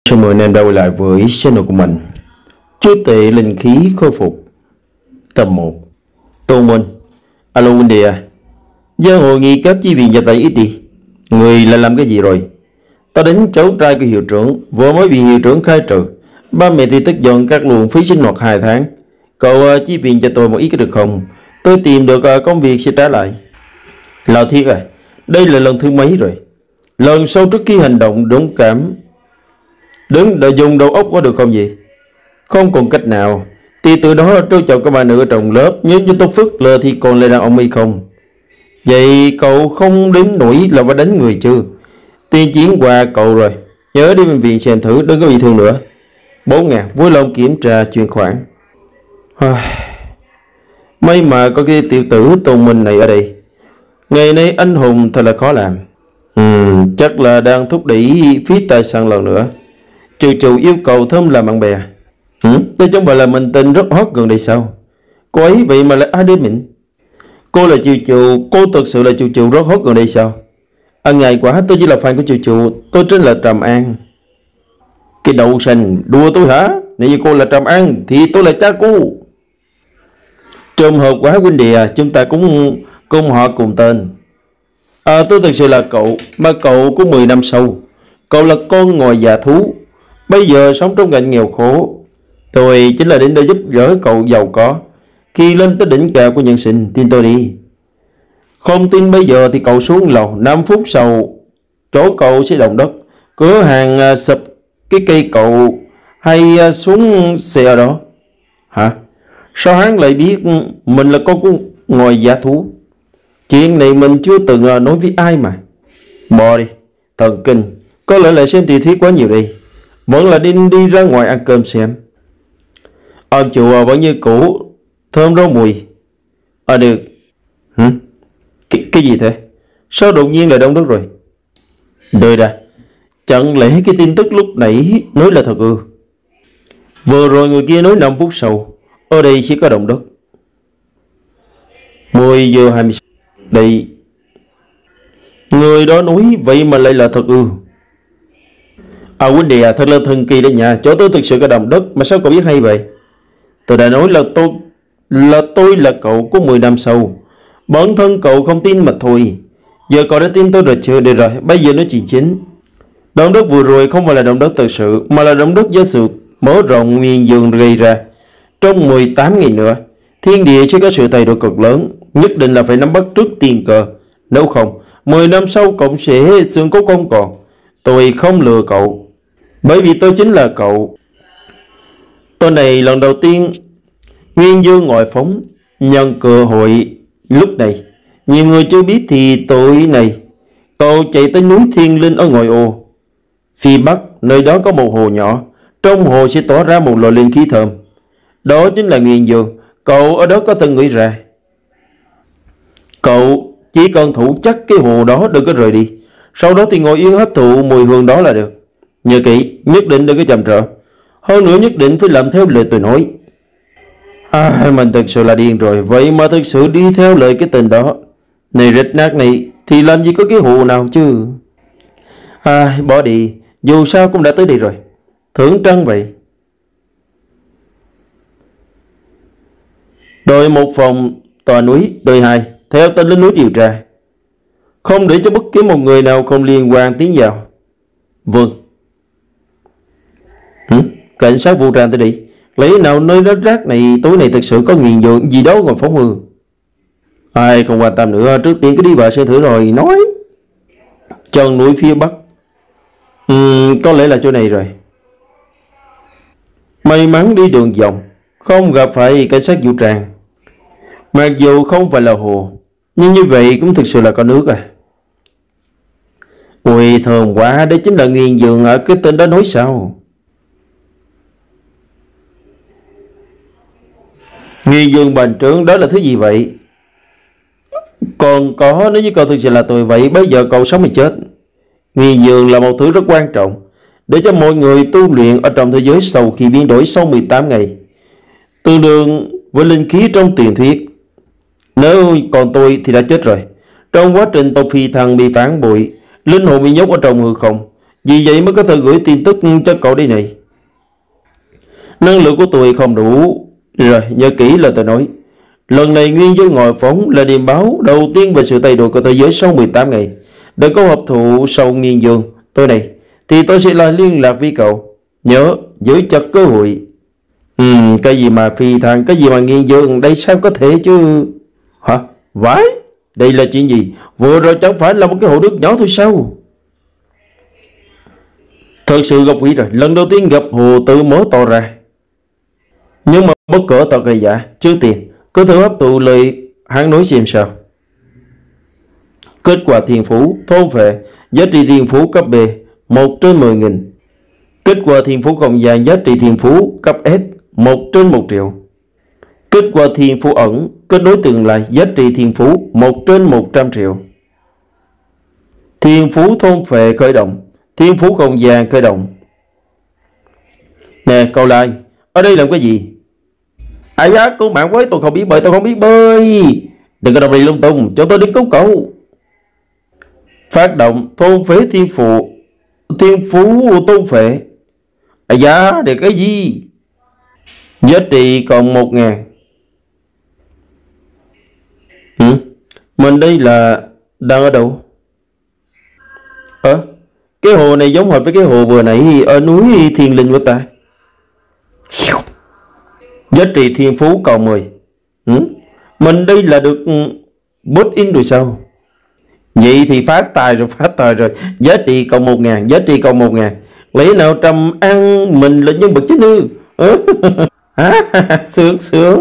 Chào mừng anh em đã quay lại với channel của mình. Chúa tể linh khí khôi phục tập 1. Tô Minh. Alo Wendy à, giờ hội nghị các chi viện nhà tài ít đi. Người là làm cái gì rồi? Tao đến cháu trai của hiệu trưởng vừa mới bị hiệu trưởng khai trừ. Ba mẹ thì tức giận các luồng phí sinh hoạt 2 tháng. Cậu chi viện cho tôi một ít có được không? Tôi tìm được công việc sẽ trả lại. Lão Thiết à, đây là lần thứ mấy rồi? Lần sau trước khi hành động dũng cảm đứng đợi dùng đầu óc có được không gì? Không còn cách nào thì từ đó trêu chọc các bạn nữ ở trong lớp, nhưng cho tôi phức lờ thì còn lại đàn ông hay không? Vậy cậu không đến nỗi là phải đánh người chứ? Tiền chiến qua cậu rồi, nhớ đi bệnh viện xem thử, đừng có bị thương nữa. 4.000 vui lòng kiểm tra chuyển khoản. May mà có cái tiểu tử Tôn Minh này ở đây. Ngày nay anh hùng thật là khó làm. Chắc là đang thúc đẩy phí tài sản lần nữa. Trừ yêu cầu Thơm làm bạn bè. Tôi chẳng phải là mình tình rất hot gần đây sao? Cô ấy vậy mà lại ai đến mình? Cô là Chiều, cô thực sự là Chiều rất hot gần đây sao? Ngại quá, tôi chỉ là fan của Chiều, tôi chính là Trầm An. Cái đậu xanh đùa tôi hả? Nếu như cô là Trầm An thì tôi là cha cô. Trùng hợp quá Wendy à, chúng ta cũng cùng họ cùng tên. Tôi thực sự là cậu, mà cậu có 10 năm sau. Cậu là con ngồi già thú, bây giờ sống trong cảnh nghèo khổ. Tôi chính là đến để giúp đỡ cậu giàu có khi lên tới đỉnh cao của nhân sinh, tin tôi đi. Không tin bây giờ thì cậu xuống lầu, 5 phút sau chỗ cậu sẽ động đất, cửa hàng sụp, cái cây cậu hay xuống xe ở đó. Hả? Sao hắn lại biết mình là con của ngồi giả thú? Chuyện này mình chưa từng nói với ai mà. Bỏ đi, thần kinh. Có lẽ là xem tiểu thuyết quá nhiều đi. Vẫn là đi ra ngoài ăn cơm xem. Ông chủ vẫn như cũ, thơm rau mùi. Được. Cái gì thế? Sao đột nhiên lại đông đất rồi? Đời ra, chẳng lẽ cái tin tức lúc nãy nói là thật ư? Vừa rồi người kia nói 5 phút sau ở đây sẽ có động đất. 10 giờ 20. Đây, người đó nói vậy mà lại là thật ư? Wendy à, thật là thần kỳ đấy nha. Chỗ tôi thực sự có động đất, mà sao cậu biết hay vậy? Tôi đã nói là tôi là cậu của 10 năm sau. Bản thân cậu không tin mà thôi. Giờ cậu đã tin tôi rồi chưa? Được rồi, bây giờ nói chuyện chính. Động đất vừa rồi không phải là động đất thực sự, mà là động đất do sự mở rộng nguyên dương gây ra. Trong 18 ngày nữa, thiên địa sẽ có sự thay đổi cực lớn. Nhất định là phải nắm bắt trước tiên cơ. Nếu không, 10 năm sau cậu sẽ xương cốt không còn. Tôi không lừa cậu, bởi vì tôi chính là cậu. Tôi này lần đầu tiên nguyên dương ngoại phóng, nhân cơ hội lúc này. Nhiều người chưa biết thì tối này cậu chạy tới núi Thiên Linh ở ngoại ô phía bắc, nơi đó có một hồ nhỏ. Trong hồ sẽ tỏa ra một loại linh khí thơm, đó chính là nguyên dương. Cậu ở đó có từng nghĩ ra. Cậu chỉ cần thủ chắc cái hồ đó, đừng có rời đi. Sau đó thì ngồi yên hấp thụ mùi hương đó là được. Nhớ kỹ, nhất định đừng có chậm trễ. Hơn nữa nhất định phải làm theo lời tôi nói. Mình thực sự là điên rồi. Vậy mà thực sự đi theo lời cái tên đó. Này rịch nát này, thì làm gì có cái hồ nào chứ. Bỏ đi, dù sao cũng đã tới đây rồi. Thưởng trăng vậy. Đội 1 phòng tòa núi, đội 2 theo tên lên núi điều tra, không để cho bất kỳ một người nào không liên quan tiến vào. Vâng. Cảnh sát vũ trang tới đi. Lẽ nào nơi đất rác này tối này thực sự có nghiền dường gì đó còn phóng hư? Ai không quan tâm nữa, trước tiên cứ đi vào xem thử rồi nói. Chân núi phía bắc. Có lẽ là chỗ này rồi. May mắn đi đường vòng, không gặp phải cảnh sát vũ trang. Mặc dù không phải là hồ, nhưng như vậy cũng thực sự là có nước à. Ôi thơm quá, đấy chính là nghiền giường ở cái tên đó nói sao? Nghiền giường bành trướng đó là thứ gì vậy? Còn có, nếu như cậu thực sự là tôi vậy, bây giờ cậu sống hay chết? Nghiền giường là một thứ rất quan trọng để cho mọi người tu luyện ở trong thế giới sau khi biến đổi sau 18 ngày, tương đương với linh khí trong truyền thuyết. Nếu còn tôi thì đã chết rồi. Trong quá trình tôi phi thăng bị phản bội, linh hồn bị nhốt ở trong hư không, Vì vậy mới có thể gửi tin tức cho cậu đây này. Năng lượng của tôi không đủ. Rồi, nhớ kỹ là tôi nói. Lần này Nguyên Dương ngồi phóng là điềm báo đầu tiên về sự thay đổi của thế giới sau 18 ngày. Đừng có hợp thụ sau Nguyên Dương. Tôi này, thì tôi sẽ lại liên lạc với cậu. Nhớ, giữ chặt cơ hội. Cái gì mà phi thăng, cái gì mà Nguyên Dương, đây sao có thể chứ? Hả? Vãi? Đây là chuyện gì? Vừa rồi chẳng phải là một cái hồ nước nhỏ thôi sao? Thật sự gặp quỷ rồi, lần đầu tiên gặp hồ tự mở to ra. Nhưng mà bất cỡ tao gây giả, trước tiên, cứ thử hấp thụ lời hắn nói xem sao. Kết quả thiên phú, thôn phệ, giá trị thiên phú cấp B, 1/10.000. Kết quả thiên phú không gian, giá trị thiên phú cấp S, 1/1.000.000. Kết quả thiên phú ẩn, kết nối tương lai, giá trị thiên phú 1/100.000.000. Thiên phú thôn phệ khởi động, thiên phú không gian khởi động. Nè, cậu lại, ở đây làm cái gì? Ai da, cứu mạng với, tôi không biết bơi, tôi không biết bơi. Đừng có động đi lung tung, cho tôi đến cứu cậu. Phát động thôn phệ thiên phú thôn phệ. Ai da, để cái gì? Giá trị còn 1.000. Mình đây là đang ở đâu? Cái hồ này giống hệt với cái hồ vừa nãy ở núi Thiên Linh của ta. Giá trị thiên phú còn 10. Mình đây là được bot in rồi sao? Vậy thì phát tài rồi. Giá trị còn 1.000, giá trị còn 1.000. Lẽ nào Trầm An mình là nhân vật chính ư? Sướng.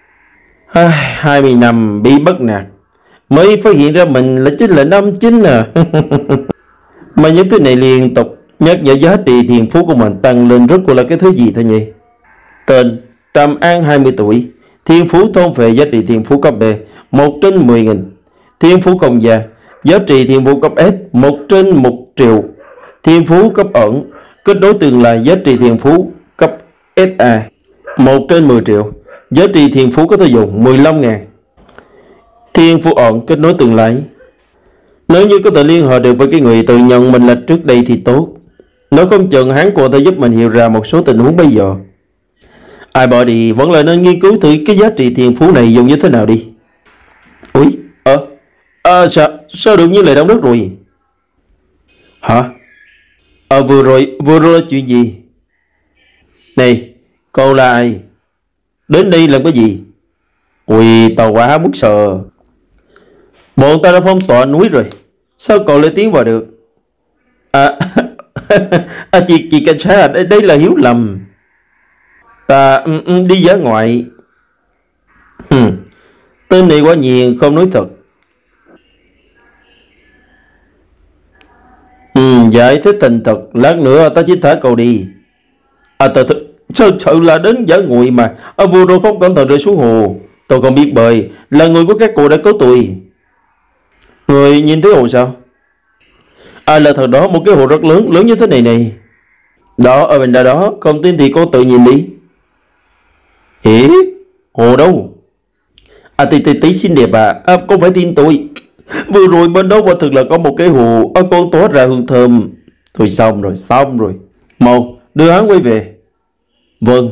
20 năm bị bắt nạt mới phát hiện ra mình chính là nam chính à. Mà những cái này liên tục nhắc nhở giá trị thiên phú của mình tăng lên, rốt cuộc là cái thứ gì thôi nhỉ? Tên Trầm An 20 tuổi, thiên phú thôn phệ, giá trị thiên phú cấp B 1/10.000. Thiên phú không gian, giá trị thiên phú cấp S 1/1.000.000. Thiên phú cấp ẩn, kết nối tương lai, giá trị thiên phú cấp SA 1/10.000.000. Giá trị thiên phú có thể dùng 15.000. Thiên phú ẩn, kết nối tương lai. Nếu như có thể liên hệ được với cái người tự nhận mình là trước đây thì tốt. Nếu không chừng hắn có thể giúp mình hiểu ra một số tình huống bây giờ. Ai bỏ đi vẫn là nên nghiên cứu thử cái giá trị thiên phú này dùng như thế nào đi. Ui, sao đột nhiên lại động đất rồi? Hả? Vừa rồi chuyện gì? Này, cậu là ai? Đến đây làm cái gì? Ui, tao quá mức sợ. Bọn ta đã phong tỏa núi rồi, sao cậu lại tiến vào được? Chị cảnh sát, đây là hiểu lầm. Ta đi dã ngoại. Tên này quả nhiên không nói thật. Giải thích thành thật, lát nữa ta chỉ thả cậu đi. Thật là đến dã ngoại mà. Vừa rồi không cẩn thận rơi xuống hồ. Tôi không biết bơi, là người của các cụ đã cứu tôi. Người nhìn thấy hồ sao? Là thật đó, một cái hồ rất lớn như thế này này. Đó, ở bên đó, không tin thì cô tự nhìn đi. Hồ đâu? Tí xinh đẹp cô phải tin tôi. Vừa rồi bên đó quả thực là có một cái hồ, con toát ra hương thơm. Thôi xong rồi. Mau, đưa hắn quay về. Vâng.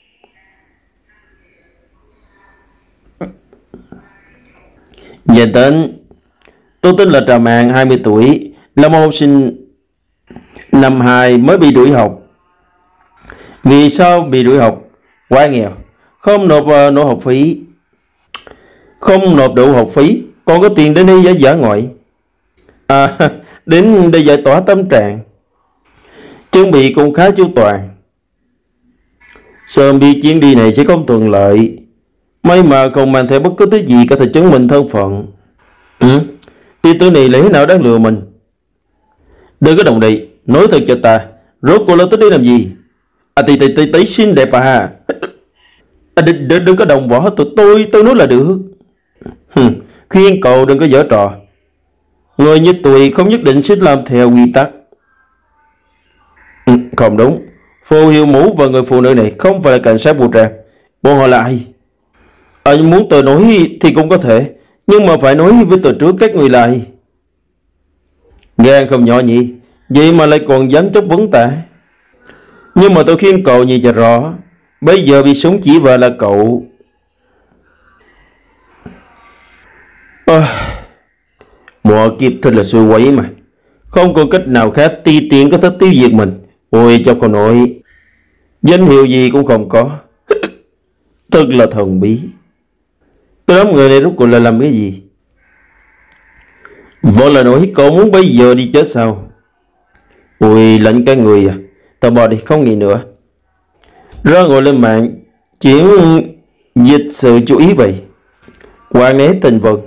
Danh tính: tôi tên là Trầm An, 20 tuổi, là một học sinh năm 2 mới bị đuổi học. Vì sao bị đuổi học? Quá nghèo, không nộp học phí, không nộp đủ học phí, còn có tiền đến đây dã ngoại. Đến đây giải tỏa tâm trạng, chuẩn bị cũng khá chu toàn. Sớm biết chuyến đi này sẽ không thuận lợi, may mà không mang theo bất cứ thứ gì có thể chứng minh thân phận. Thì tôi này lẽ nào đang lừa mình? Đừng có đồng đậy, nói thật cho ta, rốt cuộc là tới đây làm gì? Tí xinh đẹp à? Đừng có đồng võ, tôi nói là được. Khuyên cậu đừng có giở trò. Người như tôi không nhất định sẽ làm theo quy tắc. Không đúng, Phù Hiệu Mũ và người phụ nữ này không phải là cảnh sát vũ trang. Bọn họ là ai? Muốn tôi nói thì cũng có thể, nhưng mà phải nói với tôi trước các người là ai. Gan không nhỏ nhỉ? vậy mà lại còn dám chất vấn ta. Nhưng mà tôi khuyên cậu nhìn cho rõ, bây giờ bị súng chỉ vào là cậu. Mùa kiếp thật là xui quấy mà. Không còn cách nào khác ti tiện có thể tiêu diệt mình. Ôi cho con nội, danh hiệu gì cũng không có. Thật là thần bí. Cái đám người này rốt cuộc là làm cái gì? Vợ là nói cậu muốn bây giờ đi chết sao? Ôi lạnh cái người à. Tao bỏ đi không nghĩ nữa. Ra ngồi lên mạng chuyển dịch sự chú ý vậy. Hoàng né tình vần.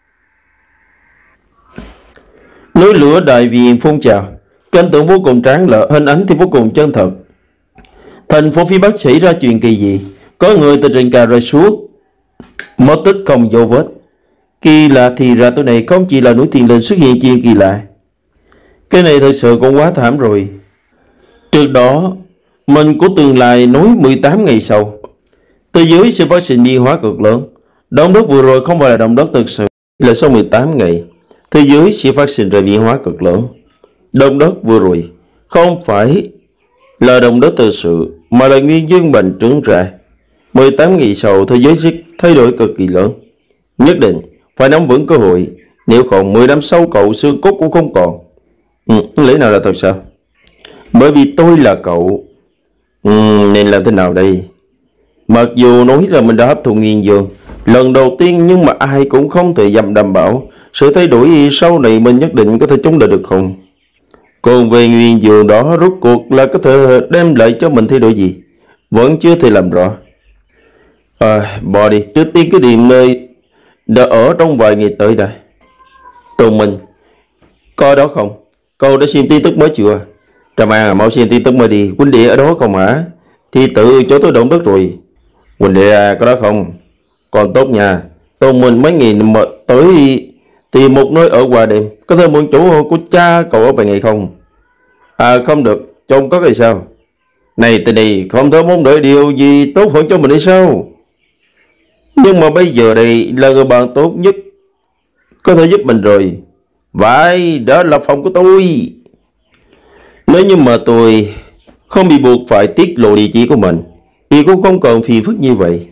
Núi lửa đại viện phun trào, cảnh tượng vô cùng tráng lệ, hình ảnh thì vô cùng chân thật. Thành phố phía Bắc xảy ra chuyện kỳ dị, có người từ trên cao rơi xuống, mất tích không dấu vết. Kỳ lạ thì ra tối này không chỉ là núi Thiên Linh xuất hiện chuyện kỳ lạ. Cái này thật sự cũng quá thảm rồi. Trước đó, mình của tương lai nói 18 ngày sau, thế giới sẽ phát sinh biến hóa cực lớn. Động đất vừa rồi không phải là động đất thực sự, là sau 18 ngày, thế giới sẽ phát sinh ra biến hóa cực lớn. Động đất vừa rồi không phải là động đất thực sự, mà là nguyên nhân bành trướng ra. 18 ngày sau, thế giới sẽ thay đổi cực kỳ lớn. Nhất định phải nắm vững cơ hội, nếu không 10 năm sau cậu xương cốt cũng không còn. Lẽ nào là thật sao? Bởi vì tôi là cậu. Nên làm thế nào đây? Mặc dù nói là mình đã hấp thụ nghiền dường lần đầu tiên, nhưng mà ai cũng không thể dám đảm bảo sự thay đổi sau này mình nhất định có thể chống đỡ được không. Còn về nguyên dường đó rốt cuộc là có thể đem lại cho mình thay đổi gì, vẫn chưa thể làm rõ. Bỏ đi, trước tiên cái điểm nơi đã ở trong vài ngày tới đây. Tùng Minh, coi đó không? Cậu đã xem tin tức mới chưa? Trà An mau xem tin tức mới đi. Huynh đệ ở đó không hả? Thì tự cho tôi động đất rồi. Huynh đệ có đó không? Còn tốt nha. Tùng Minh mấy ngày mà tới tìm một nơi ở qua đêm. Có thể mượn chỗ của cha cậu ở vài ngày không? Không được. Trông có cái sao? Này tình đi, không thể mong đợi điều gì tốt hơn cho mình hay sao? Nhưng mà bây giờ đây là người bạn tốt nhất có thể giúp mình rồi. Vậy đó là phòng của tôi. Nếu như mà tôi không bị buộc phải tiết lộ địa chỉ của mình thì cũng không còn phiền phức như vậy.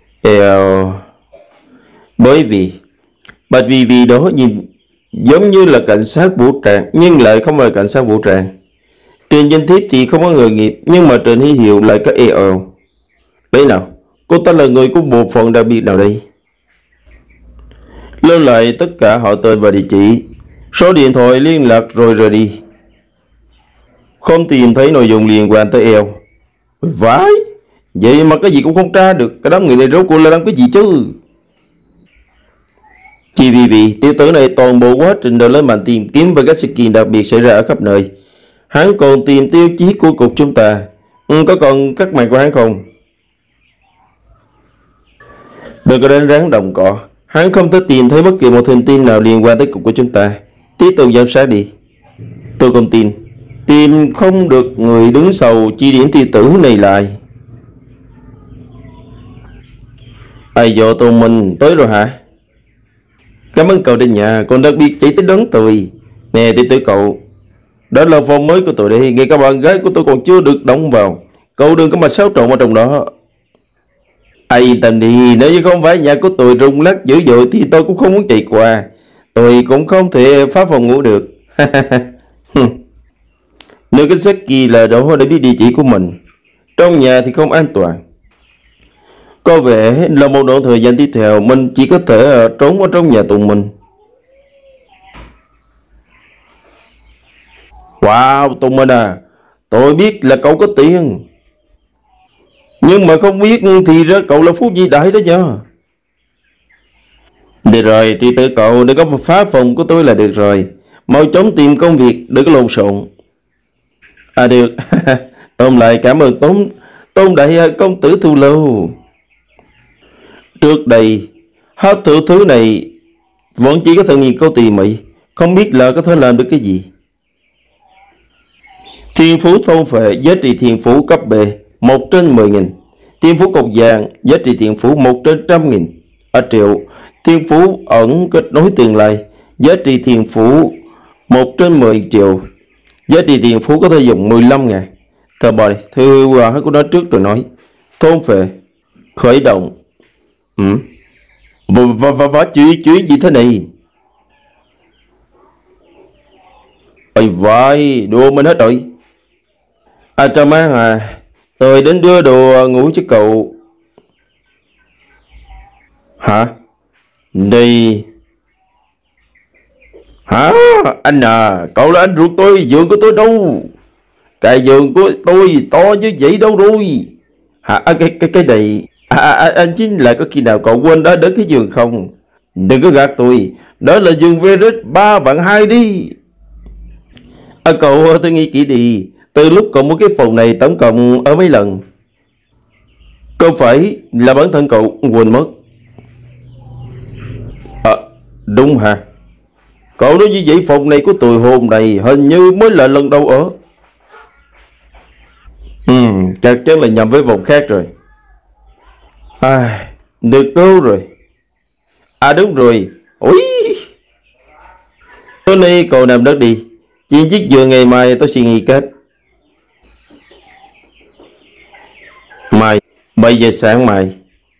Bởi vì Bạch vì đó nhìn giống như là cảnh sát vũ trang, nhưng lại không phải cảnh sát vũ trang. Trên danh thiếp thì không có người nghiệp, nhưng mà trên huy hiệu lại có Đấy nào, cô ta là người của bộ phận đặc biệt nào đây? Lưu lại tất cả họ tên và địa chỉ, số điện thoại liên lạc rồi rời đi. Không tìm thấy nội dung liên quan tới Vãi, vậy mà cái gì cũng không tra được. Cái đám người này rốt cuộc là làm cái gì chứ? Chỉ vì tiểu tử này toàn bộ quá trình đều lên mạng tìm kiếm về các sự kiện đặc biệt xảy ra ở khắp nơi. Hắn còn tìm tiêu chí của cục chúng ta. Có còn các màn của hắn không? Đừng có đến ráng đồng cỏ. Hắn không thể tìm thấy bất kỳ một thông tin nào liên quan tới cục của chúng ta. Tiếp tục giám sát đi. Tôi không tin. Tìm không được người đứng sau chi điểm tiêu tử này lại. Ai dò Tôn Minh tới rồi hả? Cảm ơn cậu đến nhà, còn đặc biệt chỉ tới đón tôi. Nè tiêu tử cậu, đó là phòng mới của tôi đây, ngay cả bạn gái của tôi còn chưa được đóng vào. Cậu đừng có mà xáo trộn ở trong đó. Ai yên tâm đi, nếu như không phải nhà của tôi rung lắc dữ dội thì tôi cũng không muốn chạy qua. Tôi cũng không thể phá phòng ngủ được. Nếu cái sách kỳ là đó để biết địa chỉ của mình. Trong nhà thì không an toàn. Có vẻ là một đoạn thời gian tiếp theo mình chỉ có thể trốn ở trong nhà Tùng Minh. Wow, Tùng Minh à, tôi biết là cậu có tiền, nhưng mà không biết thì ra cậu là phú nhị đại đó nha. Được rồi, thì tự cậu đừng có phá phòng của tôi là được rồi. Mau chóng tìm công việc, đừng có lộn xộn. Được. Tóm lại cảm ơn Tôn đại công tử Thu Lâu. Trước đây hấp thụ thứ này vẫn chỉ có thể nghiên cứu tỉ mỉ, không biết là có thể làm được cái gì. Thiên phú thôn phệ giá trị thiên phú cấp B 1 trên 10.000. Thiên phú cọc vàng giá trị thiên phú 1 trên 100.000 triệu. Thiên phú ẩn kết nối tương lai giá trị thiên phú 1 trên 10 triệu. Giá trị tiền Phú có thể dùng 15.000. Thợ bò này, thư hết của nó trước rồi nói. Thôn về. Khởi động. Và chuyện gì thế này? Ôi vãi, đùa mình hết rồi. Trà Mang à, tôi đến đưa đồ ngủ cho cậu. Hả? Đi. Hả? Anh à, cậu là anh ruột tôi, giường của tôi đâu? Cái giường của tôi to như vậy đâu rồi? Hả? Cái này. Anh chính là có khi nào cậu quên đó đến cái giường không? Đừng có gạt tôi. Đó là giường Verit 3/2 đi. Cậu tôi nghĩ kỹ đi. Từ lúc cậu mua cái phòng này tổng cộng ở mấy lần? Không phải là bản thân cậu quên mất? Đúng hả? Cậu nói như vậy phòng này của tôi hôm nay hình như mới là lần đầu ở. Chắc chắn là nhầm với phòng khác rồi. Được đâu rồi. Đúng rồi. Ôi, tối nay cậu nằm đất đi. Chuyện chiếc giường ngày mai tôi suy nghĩ kết. Mai 7 giờ sáng mai.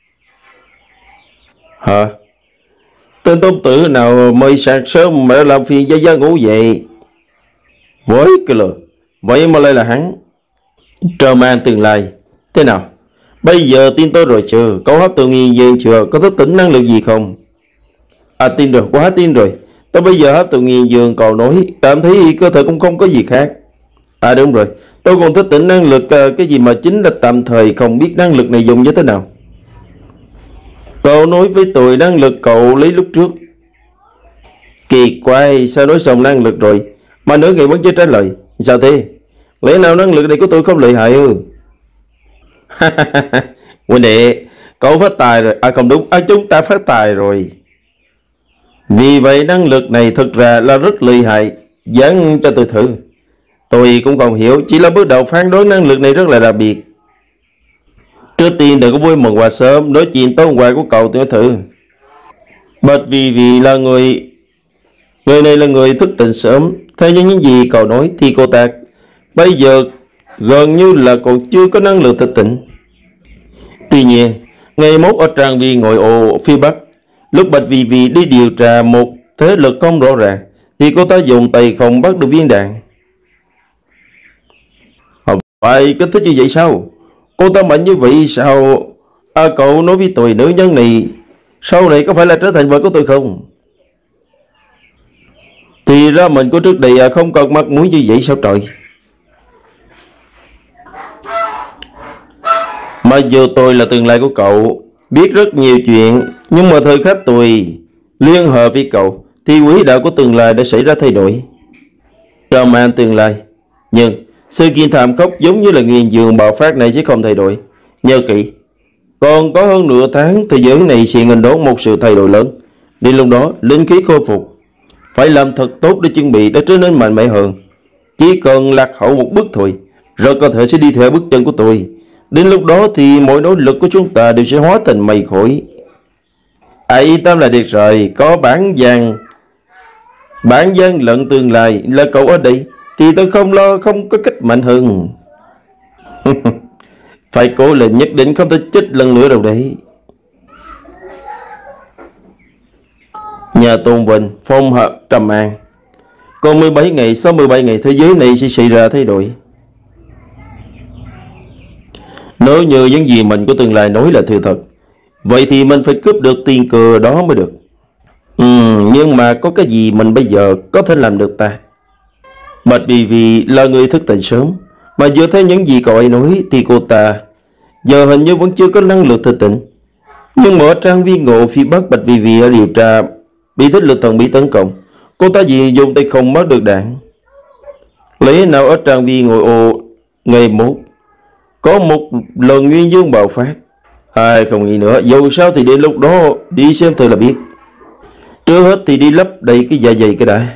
Hả? Tên tôn tử nào mới sáng sớm mà đã làm phiền gia ngủ vậy? Với cái lời vậy mà lại là hắn. Trơ mang tương lai. Thế nào? Bây giờ tin tôi rồi chưa? Cậu hấp tự nhiên dương chưa? Có thức tỉnh năng lực gì không? Tin rồi, quá tin rồi. Tôi bây giờ hấp tự nhiên dương cậu nói cảm thấy cơ thể cũng không có gì khác. Đúng rồi. Tôi còn thức tỉnh năng lực cái gì mà chính là tạm thời không biết năng lực này dùng như thế nào. Cậu nói với tôi năng lực cậu lấy lúc trước. Kỳ quái, sao nói xong năng lực rồi mà nửa ngày vẫn chưa trả lời? Sao thế? Lẽ nào năng lực này của tôi không lợi hại ư? Huynh đệ, cậu phát tài rồi. Không đúng, chúng ta phát tài rồi. Vì vậy năng lực này thực ra là rất lợi hại. Dán cho tôi thử. Tôi cũng không hiểu, chỉ là bước đầu phán đoán năng lực này rất là đặc biệt. Trước tiên đừng có vui mừng quá sớm, nói chuyện tối hôm qua của cậu tôi thử. Bạch vì là người này là người thức tỉnh sớm. Theo những gì cậu nói thì cô ta bây giờ gần như là còn chưa có năng lực thức tỉnh. Tuy nhiên, ngày mốt ở trang viên ngồi ô phía Bắc, lúc Bạch vì đi điều tra một thế lực không rõ ràng, thì cô ta dùng tay không bắt được viên đạn. Phải kích thích như vậy sao? Cô ta mạnh như vậy sao? Cậu nói với tôi nữ nhân này sau này có phải là trở thành vợ của tôi không? Thì ra mình của trước đây không cần mặt mũi như vậy sao trời? Mặc dù tôi là tương lai của cậu, biết rất nhiều chuyện, nhưng mà thời khắc tôi liên hợp với cậu thì quỹ đạo của tương lai đã xảy ra thay đổi. Trao mang tương lai. Nhưng sự kiện thảm khốc giống như là nghiền giường bạo phát này sẽ không thay đổi. Nhớ kỹ, còn có hơn nửa tháng thế giới này sẽ nghênh đón một sự thay đổi lớn. Đến lúc đó linh khí khôi phục, phải làm thật tốt để chuẩn bị để trở nên mạnh mẽ hơn. Chỉ cần lạc hậu một bước thôi, rất có thể sẽ đi theo bước chân của tôi. Đến lúc đó thì mọi nỗ lực của chúng ta đều sẽ hóa thành mây khói. Yên tâm là được rồi. Có bản gian lận tương lai là cậu ở đây thì tôi không lo không có cách mạnh hơn. Phải cố lên, nhất định không thể chết lần nữa đâu đấy. Nhà Tôn Vinh, phong hợp Trầm An. Còn 17 ngày, sau 17 ngày thế giới này sẽ xảy ra thay đổi. Nếu như những gì mình có tương lai nói là sự thật, vậy thì mình phải cướp được tiền cờ đó mới được. Nhưng mà có cái gì mình bây giờ có thể làm được ta? Bạch vì là người thức tỉnh sớm, mà dựa theo những gì cậu ấy nói thì cô ta giờ hình như vẫn chưa có năng lực thức tỉnh. Nhưng mà ở trang viên ngộ phía Bắc, Bạch vì ở điều tra bị thích lực thần bí tấn công, cô ta vì dùng tay không mất được đạn. Lẽ nào ở trang viên ngồi ô ngày mốt có một lần nguyên dương bạo phát? Không nghĩ nữa, dù sao thì đến lúc đó đi xem thử là biết. Trước hết thì đi lấp đầy cái dạ dày cái đã.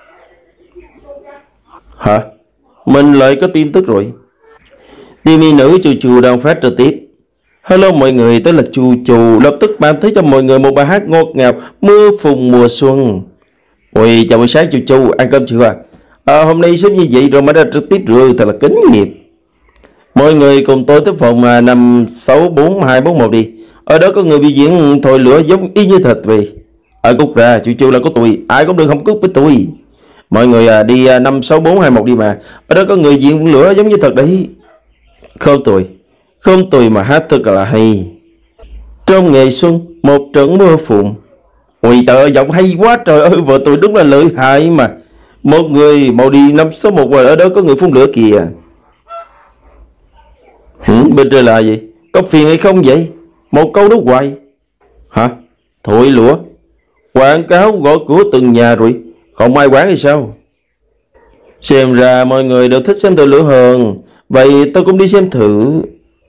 Hả? Mình lại có tin tức rồi. TV nữ Chu Chu đang phát trực tiếp. Hello mọi người, tôi là Chu Chu. Lập tức ban thấy cho mọi người một bài hát ngọt ngào Mưa phùn mùa xuân. Ôi chào buổi sáng Chu Chu, ăn cơm chưa? Hôm nay sớm như vậy rồi mà đã trực tiếp rượu, thật là kính nghiệp. Mọi người cùng tôi tới phòng 564241 đi. Ở đó có người biểu diễn thổi lửa giống y như thật vậy. Cút ra, chịu là có tôi, ai cũng đừng không cút với tôi. Mọi người đi 56421 đi mà. Ở đó có người diễn lửa giống như thật đấy. Không tôi mà hát thật là hay. Trong ngày xuân, một trận mưa phùn. Ôi trời, giọng hay quá trời ơi, vợ tôi đúng là lợi hại mà. Một người mau đi 561 rồi, ở đó có người phun lửa kìa. Bên trên là gì? Có phiền hay không vậy? Một câu đó hoài. Hả? Thổi lửa. Quảng cáo gõ cửa từng nhà rồi, không ai quán hay sao? Xem ra mọi người đều thích xem thổi lửa hơn. Vậy tôi cũng đi xem thử.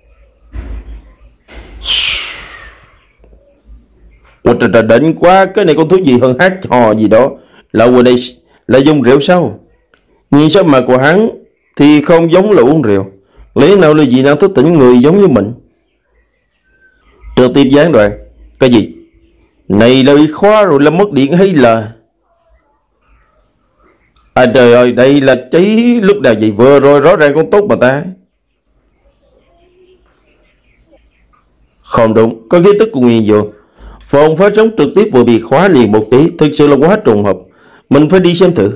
Ôi trời, đỉnh quá. Cái này con thú gì hơn hát hò gì đó. Lão ở đây là dùng rượu sao? Nhìn sắc mặt của hắn thì không giống là uống rượu. Lẽ nào là gì đang thức tỉnh người giống như mình? Trực tiếp gián đoạn. Cái gì? Này là bị khóa rồi, là mất điện hay là... Trời ơi, đây là cháy lúc nào vậy? Vừa rồi rõ ràng con tốt mà ta. Không đúng, có khí tức của nguyên vô. Phòng phát sóng trực tiếp vừa bị khóa liền một tí. Thực sự là quá trùng hợp. Mình phải đi xem thử.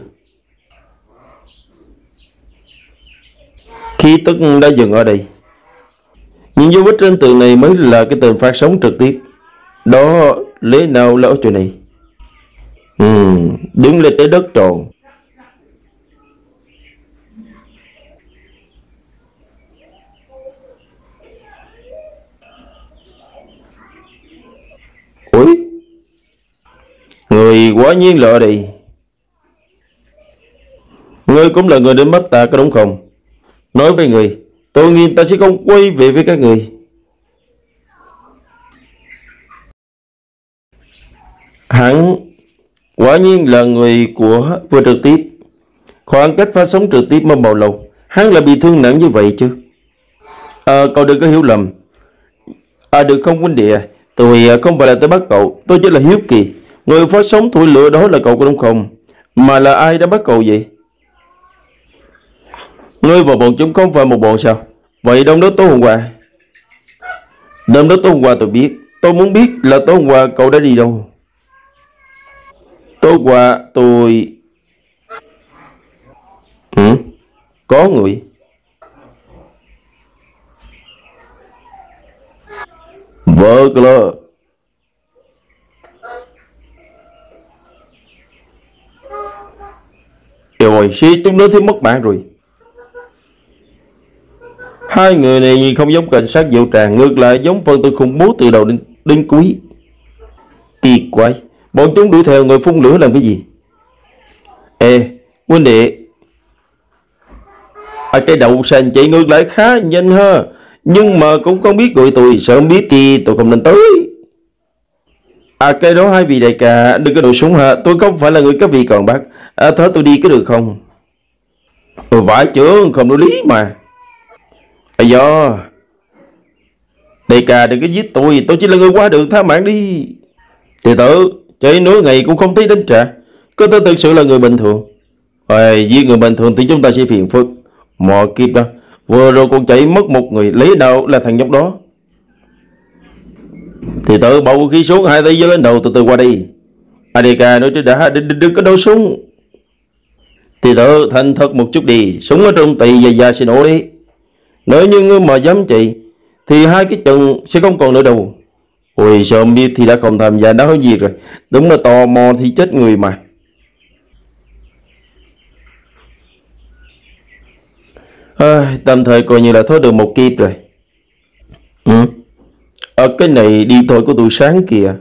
Khí tức đã dừng ở đây. Nhìn dấu vết trên tường này mới là cái tên phát sóng trực tiếp. Đó lẽ nào là ở chỗ này? Đúng là trái đất tròn. Ủa? Người quả nhiên là ở đây. Ngươi cũng là người đến bắt ta có đúng không? Nói với người, tôi nghĩ ta sẽ không quay về với các người. Hắn quả nhiên là người của vừa trực tiếp. Khoảng cách phát sóng trực tiếp mà bao lâu, hắn là bị thương nặng như vậy chứ? Cậu đừng có hiểu lầm. Được không huynh đệ? Tôi không phải là tới bắt cậu, tôi chỉ là hiếu kỳ. Người phát sóng thổi lửa đó là cậu có đúng không? Mà là ai đã bắt cậu vậy? Ngươi và bọn chúng không phải một bọn sao? Vậy đêm đó tối hôm qua? Đêm đó tối hôm qua tôi biết. Tôi muốn biết là tối hôm qua cậu đã đi đâu? Tối qua tôi... Có người. Vợ cơ. Rồi, xí chúng nó thấy mất bạn rồi. Hai người này nhìn không giống cảnh sát dạo tràng, ngược lại giống phân tử khủng bố từ đầu đến cuối. Kỳ quái, bọn chúng đuổi theo người phun lửa làm cái gì? Huynh đệ, cái đậu xanh chạy ngược lại khá nhanh ha, nhưng mà cũng không biết gọi tôi, sợ không biết thì tôi không nên tới. Cái đó hai vị đại ca đừng có đổ súng hả? Tôi không phải là người các vị còn bắt. Thôi tôi đi có được không? Vãi trưởng không đối lý mà. Do đại ca đừng có giết tôi chỉ là người qua đường, tha mạng đi. Thì tử chạy nửa ngày cũng không thấy đánh trả. Có tôi thực sự là người bình thường. Giết người bình thường thì chúng ta sẽ phiền phức. Mò kiếp đó, vừa rồi còn chạy mất một người, lấy đâu là thằng nhóc đó. Thì tự bầu khí xuống, hai tay giơ lên đầu, từ từ qua đi. ADK nói chứ đã, đừng có đấu súng. Thì tự thành thật một chút đi, súng ở trong tỳ và xin nổ đi. Nếu như ngươi mà dám chạy thì hai cái chân sẽ không còn nữa đâu. Ôi sao không biết thì đã không tham gia náo nhiệt rồi. Đúng là tò mò thì chết người mà. Tạm thời coi như là thoát được một kiếp rồi. Cái này đi thôi của tôi sáng kìa.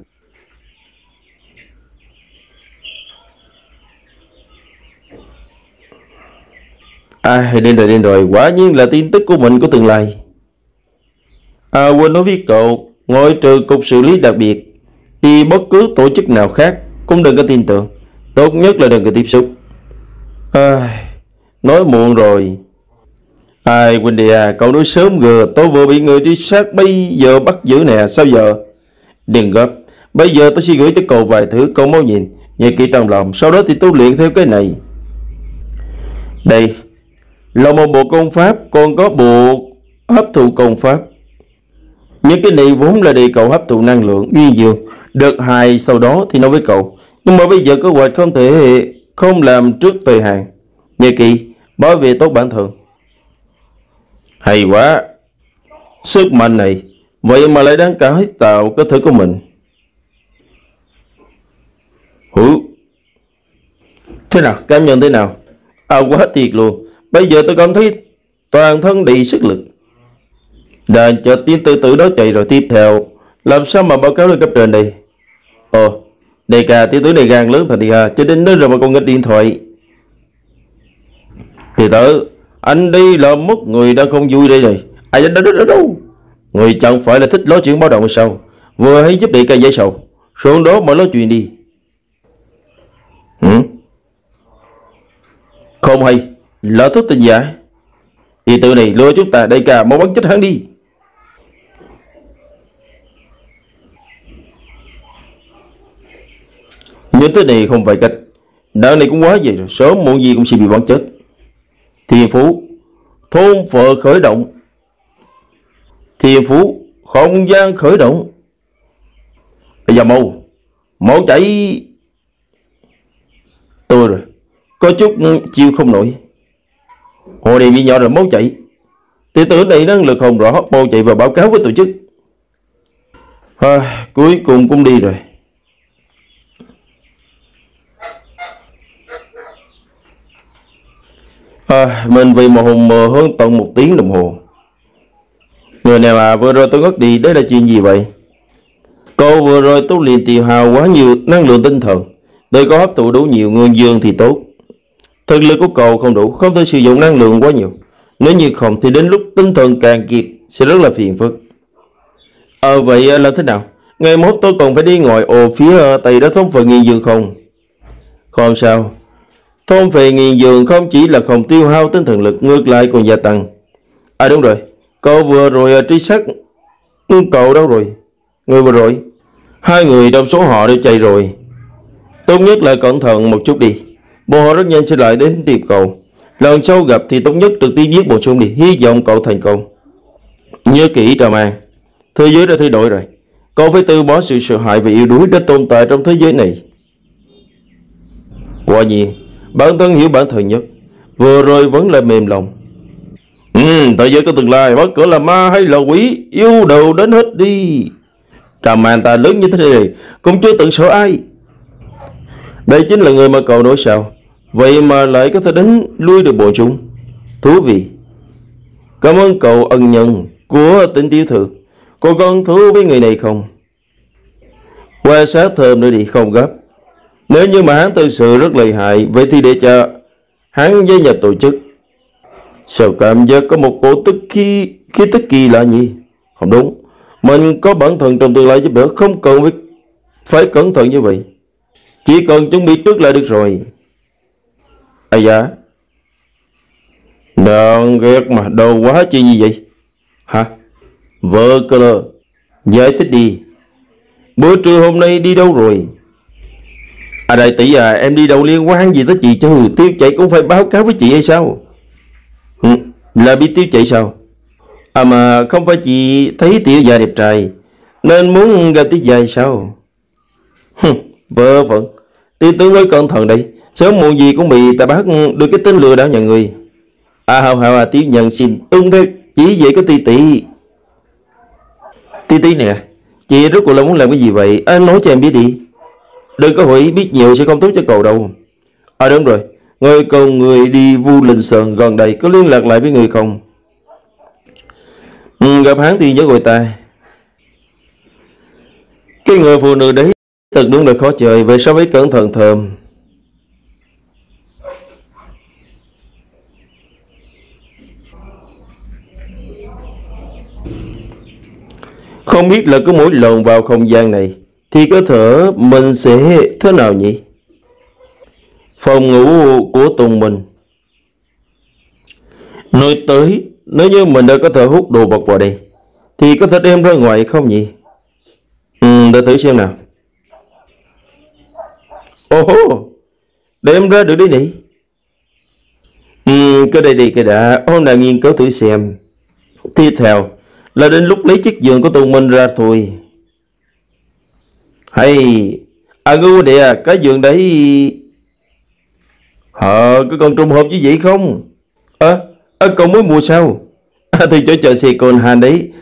Đến rồi, quả nhiên là tin tức của mình có tương lai. Quên nói với cậu, ngoại trừ cục xử lý đặc biệt thì bất cứ tổ chức nào khác cũng đừng có tin tưởng. Tốt nhất là đừng có tiếp xúc. Nói muộn rồi. Huynh đệ cậu nói sớm gờ, tôi vừa bị người truy sát bây giờ bắt giữ nè, sao giờ? Đừng gấp, bây giờ tôi sẽ gửi cho cậu vài thứ, cậu mau nhìn, nhớ kỹ trong lòng, sau đó thì tôi luyện theo cái này. Đây là một bộ công pháp, còn có bộ hấp thụ công pháp. Những cái này vốn là để cậu hấp thụ năng lượng duy dương. Đợt 2 sau đó thì nói với cậu. Nhưng mà bây giờ có hoạch không thể không làm trước thời hạn. Nhớ kỹ, bảo vệ tốt bản thân. Hay quá. Sức mạnh này, vậy mà lại đáng cải tạo cơ thể của mình. Thế nào, cảm nhận thế nào? Quá thiệt luôn. Bây giờ tôi cảm thấy toàn thân đầy sức lực. Đàn cho tiếng từ từ đó chạy rồi tiếp theo. Làm sao mà báo cáo lên cấp trên đây? Đây cả tiếng tử này gan lớn thật đi cho đến nơi rồi mà còn nghịch điện thoại. Thì tử, anh đi làm mất người đang không vui đây này. Đâu. Người chẳng phải là thích nói chuyện báo động sao? Vừa hay giúp địa cây giấy sầu. Xuống đó mà nói chuyện đi. Không hay, là thức tình giả. Thì tự này lừa chúng ta, đây cả mau bắn chết hắn đi. Nhưng thế này không phải cách. Đợt này cũng quá vậy rồi, sớm muộn gì cũng sẽ bị bắn chết. Thiên Phú, thôn phợ khởi động. Thiên Phú, không gian khởi động. Bây giờ mau chạy. Tôi rồi, có chút chiêu không nổi. Hồ này bị nhỏ rồi, mau chạy. Tiểu tử này năng lực không rõ, mau chạy và báo cáo với tổ chức. Cuối cùng cũng đi rồi. Mình vì một hồn mờ hơn tận 1 tiếng đồng hồ. Người này vừa rồi tôi ngất đi, đấy là chuyện gì vậy? Cậu vừa rồi tôi liền tiêu hao quá nhiều năng lượng tinh thần. Để có hấp thụ đủ nhiều nguyên dương thì tốt. Thực lực của cậu không đủ, không thể sử dụng năng lượng quá nhiều. Nếu như không thì đến lúc tinh thần càng kiệt sẽ rất là phiền phức. Vậy là thế nào? Ngày mốt tôi còn phải đi ngoài ô phía tây đó thôn phệ nghiền dương không? Không sao. Thôn phệ nghiền dương không chỉ là không tiêu hao tinh thần lực, ngược lại còn gia tăng. Đúng rồi, cậu vừa rồi truy sát. Cậu đâu rồi? Người vừa rồi. 2 người trong số họ đều chạy rồi. Tốt nhất là cẩn thận một chút đi. Bọn họ rất nhanh sẽ lại đến tìm cậu. Lần sau gặp thì tốt nhất trực tiếp giết bọn chúng đi. Hy vọng cậu thành công. Nhớ kỹ Trà Mang, thế giới đã thay đổi rồi. Cậu phải từ bỏ sự sợ hãi và yếu đuối đã tồn tại trong thế giới này. Quả nhiên, bản thân hiểu bản thân nhất. Vừa rồi vẫn là mềm lòng. Thế giới có tương lai, bất kể là ma hay là quỷ, yêu đầu đến hết đi. Trà Mang ta lớn như thế này cũng chưa từng sợ ai. Đây chính là người mà cậu nói sao? Vậy mà lại có thể đánh lui được bọn chúng. Thú vị. Cảm ơn cậu ân nhân của Tĩnh tiểu thư. Cô còn thú với người này không? Quan sát thêm nữa đi, không gấp. Nếu như mà hắn thực sự rất lợi hại, vậy thì để cho hắn gia nhập tổ chức. Sao cảm giác có một cổ tức khí tức kỳ lạ nhỉ? Không đúng. Mình có bản thân trong tương lai giúp đỡ, không cần phải cẩn thận như vậy. Chỉ cần chuẩn bị trước là được rồi. Dạ. Đang ghét mà đầu quá chi như vậy? Hả? Vợ cơ, giải thích đi. Bữa trưa hôm nay đi đâu rồi? Đại tỷ em đi đâu liên quan gì tới chị chứ? Tiêu chạy cũng phải báo cáo với chị hay sao? Là biết Tiêu chạy sao? Mà không phải chị thấy Tiểu già đẹp trai nên muốn gặp Tiểu già sao? Vợ vẩn. Tiểu tướng nói cẩn thận đây, sớm muộn gì cũng bị ta bắt được cái tên lừa đảo nhà người. Hào Tiểu nhận xin ưng thế. Chỉ vậy có tỷ. Tỷ nè, chị rốt cuộc là muốn làm cái gì vậy? Anh nói cho em biết đi. Đừng có hỏi, biết nhiều sẽ không tốt cho cậu đâu. Đúng rồi, người còn người đi Vu Linh Sơn gần đây có liên lạc lại với người không? Gặp hắn thì nhớ gọi ta. Cái người phụ nữ đấy thật đúng là khó chơi. Vậy sao phải cẩn thận thơm? Không biết là cứ mỗi lần vào không gian này thì cơ thể mình sẽ thế nào nhỉ? Phòng ngủ của Tùng mình. Nói tới, nếu như mình đã có thể hút đồ vật vào đây thì có thể đem ra ngoài không nhỉ? Để thử xem nào. Đem ra được đấy nhỉ? Cứ đây đi cái đã, hôm nào nghiên cứu thử xem. Tiếp theo là đến lúc lấy chiếc giường của tụi mình ra thôi. Hay, ngu địa à, cái giường đấy có còn trùng hợp như vậy không? Cậu mới mua sao? Thì chỗ chợ Second Hand đấy.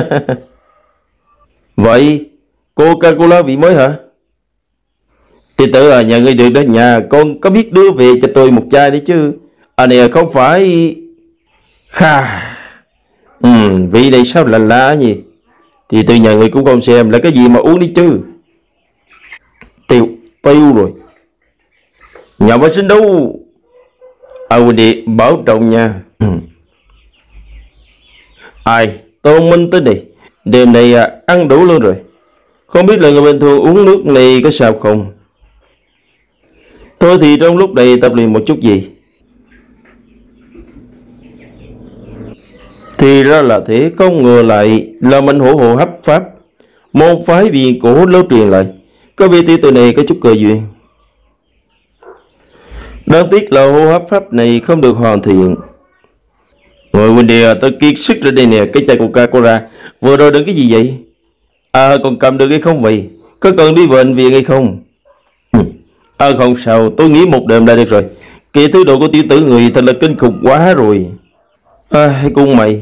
Vậy Coca-Cola vị mới hả? Thì tự nhà ngươi được đó nhà, con có biết đưa về cho tôi một chai đấy chứ. Này không phải. Kha. Vị này sao lạ lạ nhỉ? Thì từ nhà người cũng không xem là cái gì mà uống đi chứ. Tiêu rồi. Nhà vệ sinh đâu? Quên đi, bảo trọng nha. Tôn Minh tới đây. Đêm này ăn đủ luôn rồi. Không biết là người bình thường uống nước này có sao không? Tôi thì trong lúc này tập luyện một chút gì. Thì ra là thế, không ngờ lại là mình hổ hấp pháp. Môn phái viên cổ lâu truyền lại. Có vị tiểu tử này có chút cơ duyên. Đáng tiếc là hô hấp pháp này không được hoàn thiện. Ngồi quên đi, tôi kiệt sức rồi đây nè. Cái chai Coca-Cola vừa rồi đừng cái gì vậy? Còn cầm được hay không vậy? Có cần đi bệnh viện hay không? Không sao, tôi nghĩ một đêm đã được rồi. Kỳ thứ độ của tiểu tử người thật là kinh khủng quá rồi. Cung mày,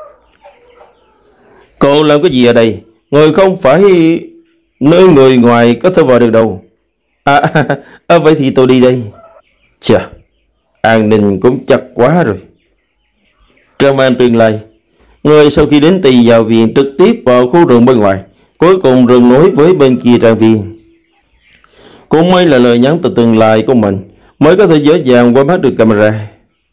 cậu làm cái gì ở đây? Người không phải nơi người ngoài có thể vào được đâu. Vậy thì tôi đi đây. Chà, an ninh cũng chặt quá rồi. Trong an tương lai, người sau khi đến tỳ vào viện trực tiếp vào khu rừng bên ngoài, cuối cùng rừng nối với bên kia trang viên. Cũng may là lời nhắn từ tương lai của mình mới có thể dễ dàng qua mắt được camera.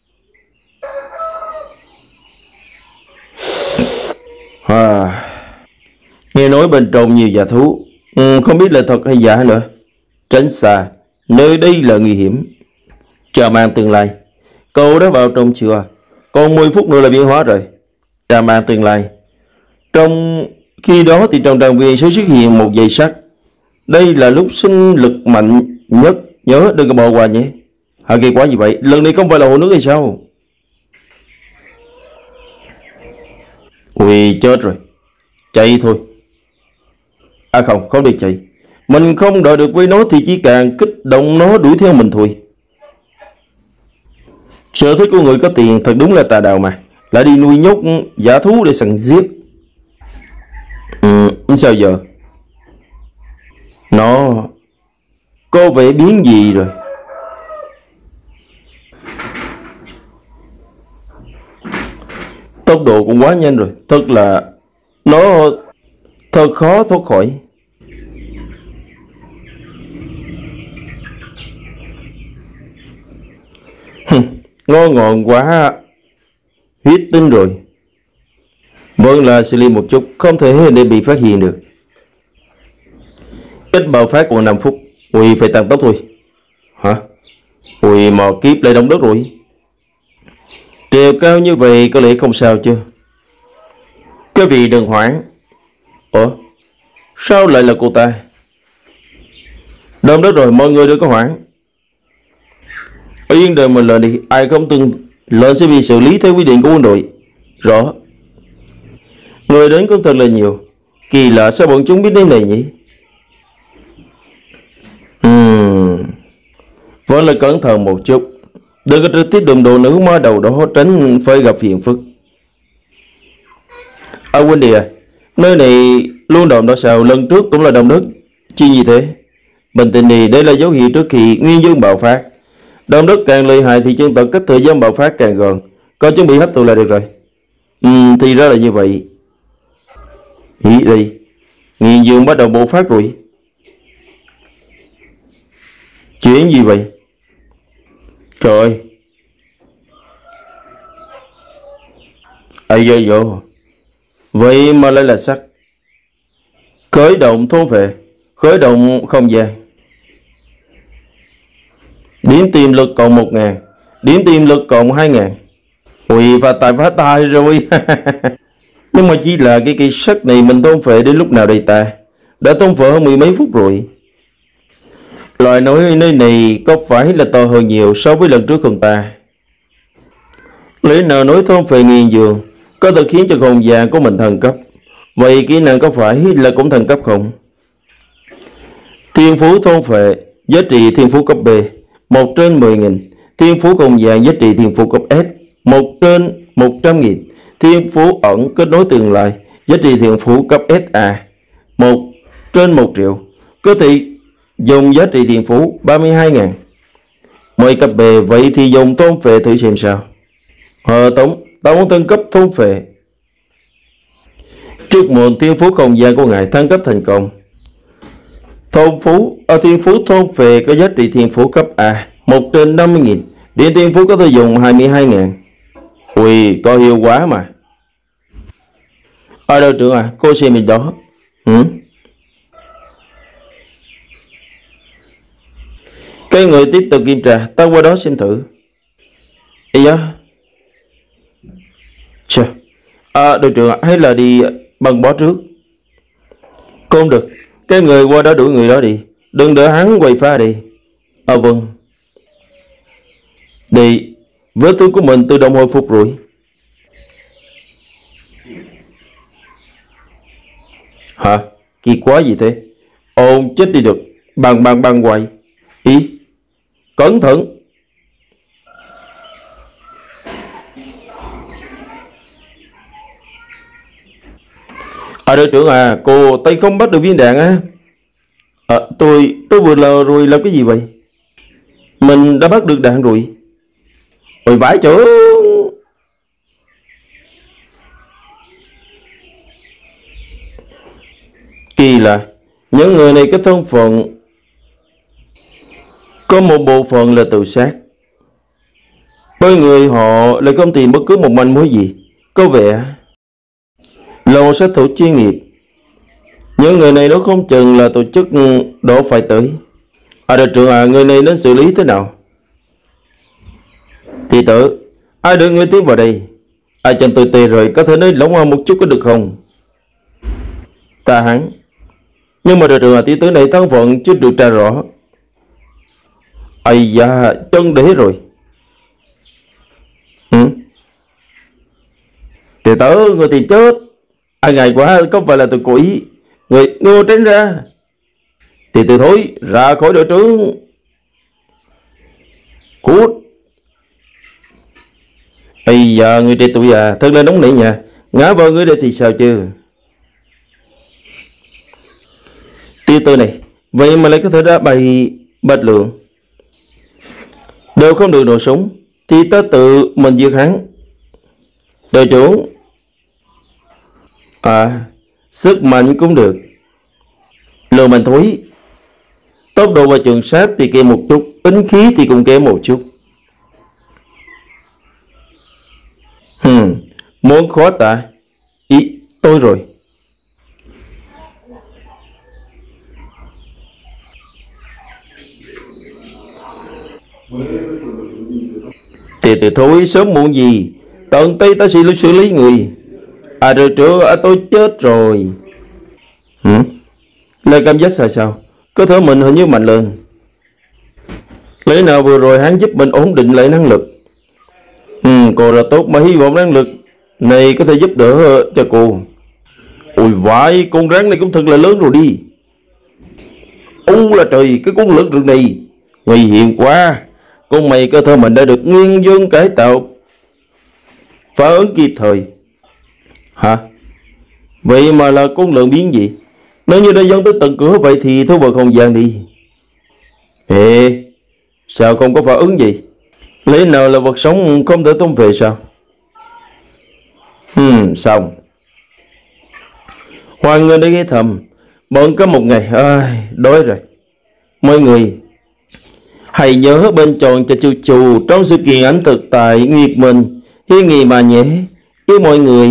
Nghe nói bên trong nhiều giả thú, không biết là thật hay giả nữa. Tránh xa, nơi đây là nguy hiểm. Chào mang tương lai, cậu đã vào trong chưa? Còn 10 phút nữa là biến hóa rồi. Chào mang tương lai. Trong khi đó thì trong trang viên sẽ xuất hiện một dây sắt. Đây là lúc sinh lực mạnh nhất, nhớ đừng có bỏ qua nhé. Kỳ quá gì vậy? Lần này không phải là hồ nước hay sao? Ui chết rồi. Chạy thôi. Không được chạy. Mình không đợi được với nó thì chỉ càng kích động nó đuổi theo mình thôi. Sở thích của người có tiền thật đúng là tà đạo mà. Lại đi nuôi nhốt giả thú để săn giết. Sao giờ? Nó có vẻ biến gì rồi? Tốc độ cũng quá nhanh rồi. Thật là nó thật khó thoát khỏi. Ngon ngọt quá. Huyết tinh rồi. Vâng là xử lý một chút, không thể để bị phát hiện được. Ít bạo phát còn 5 phút. Ui phải tăng tốc thôi. Hả? Ui mò kiếp lại động đất rồi. Trèo cao như vậy có lẽ không sao chứ. Cái vị đừng hoảng. Sao lại là cô ta? Động đất rồi, mọi người đừng có hoảng. Yên đời mình lệnh đi. Ai không từng lệnh sẽ bị xử lý theo quy định của quân đội. Rõ. Người đến cũng thật là nhiều. Kỳ lạ sao bọn chúng biết đến này nhỉ? Vẫn là cẩn thận một chút. Đừng có trực tiếp đụng độ nữ ma đầu đó, tránh phải gặp phiền phức. Quên đi nơi này luôn động đó sao? Lần trước cũng là động đất. Chi như thế? Bình tĩnh đi, đây là dấu hiệu trước khi nguyên dương bạo phát. Động đất càng lợi hại thì chân tộc cách thời gian bạo phát càng gần. Còn chuẩn bị hấp thụ là được rồi. Thì ra là như vậy. Nghĩ đi, nguyên dương bắt đầu bộc phát rồi. Chuyện gì vậy? Trời ơi. Vô. Vậy mà lại là sắt. Khởi động thôn vệ. Khởi động không gian. Điểm tiềm lực cộng 1.000. Điểm tiềm lực cộng 2.000. Ui phá tài rồi. Nhưng mà chỉ là cái cây sắt này mình thôn vệ đến lúc nào đây ta? Đã thôn vệ hơn 10 mấy phút rồi. Loại nói nơi này có phải là to hơn nhiều so với lần trước không ta? Lý nào nói thôn phệ nghiền giường có thể khiến cho hồn già của mình thăng cấp. Vậy kỹ năng có phải là cũng thăng cấp không? Thiên phú thôn phệ, giá trị thiên phú cấp B 1/10.000. Thiên phú không gian, giá trị thiên phú cấp S 1/100.000. Thiên phú ẩn kết nối tương lai, giá trị thiên phú cấp SA 1/1 triệu. Có thể dùng giá trị thiên phú 32.000. Mời cấp B, vậy thì dùng thôn phệ thử xem sao. Tổng thăng cấp thôn phệ. Chúc mừng thiên phú không gian của ngài thăng cấp thành công. Thiên phú thôn phệ có giá trị thiên phú cấp A 1/50.000. Điện thiên phú có thể dùng 22.000. Ui, có hiệu quả mà. Ở đâu trưởng à, cô xem mình đó. Cái người tiếp tục kiểm tra, ta qua đó xem thử. Ý á. Chà. Đội trưởng à, hay là đi bằng bó trước? Không được. Cái người qua đó đuổi người đó đi. Đừng đợi hắn quay phá đi. Vâng. Đi. Vết thương của mình tự động hồi phục rồi. Hả? Kỳ quá gì thế? Ôn chết đi được. Bằng quay. Ý. Cẩn thận. Đội trưởng à, cô tay không bắt được viên đạn á. Tôi vừa lờ rồi làm cái gì vậy? Mình đã bắt được đạn rồi. Ôi vãi trưởng. Kỳ lạ, những người này có thân phận, có một bộ phận là tự sát. Bởi người họ lại không tìm bất cứ một manh mối gì. Có vẻ là một sát thủ chuyên nghiệp. Những người này nó không chừng là tổ chức đó phải tới. Đội trưởng à, người này nên xử lý thế nào? Thị tử, ai đưa người tiến vào đây? Chân tôi tê rồi, có thể nói lỏng hoa một chút có được không? Ta hắn. Nhưng mà đội trưởng à, thị tử này thân phận chưa được tra rõ. Ây da, chân đế rồi. Thị tử, người thì chết. Ngày quá, không phải là tôi cố ý. Người tránh ra. Thì từ thối ra khỏi đội trưởng. Cút. Ây da, người trẻ tuổi à, thật là nóng nảy nha. Ngã vào người đây thì sao chứ? Tiêu tư này, vậy mà lại có thể đá bay bạch lượng. Đều không được nổ súng thì ta tự mình giết hắn. Đội trưởng. Sức mạnh cũng được. Lừa mình thối. Tốc độ và trường sát thì kém một chút, tính khí thì cũng kém một chút. Muốn khó ta. Ý tôi rồi. Thì thôi, sớm muộn gì tận tay ta sẽ xử lý người. Đội trưởng, tôi chết rồi. Lời cảm giác sao? Cơ thể mình hình như mạnh lên. Lẽ nào vừa rồi hắn giúp mình ổn định lại năng lực? Cô là tốt, mà hy vọng năng lực này có thể giúp đỡ cho cô. Ôi vãi, con rắn này cũng thật là lớn rồi đi. Là trời, cái con lợn rừng này nguy hiểm quá. Con mày cơ thể mình đã được nguyên dương cải tạo, phản ứng kịp thời. Hả? Vậy mà là con lợn biến gì? Nếu như đã dẫn tới tận cửa vậy thì thu vào không gian đi. Ê, sao không có phản ứng gì? Lẽ nào là vật sống không thể tông về sao? Xong. Hoàng người đã ghé thầm. Bọn có một ngày đói rồi. Mọi người hãy nhớ bên tròn cho Chu Chu trong sự kiện ảnh thực tại nghiệp mình hiên nghị mà nhé. Yêu mọi người.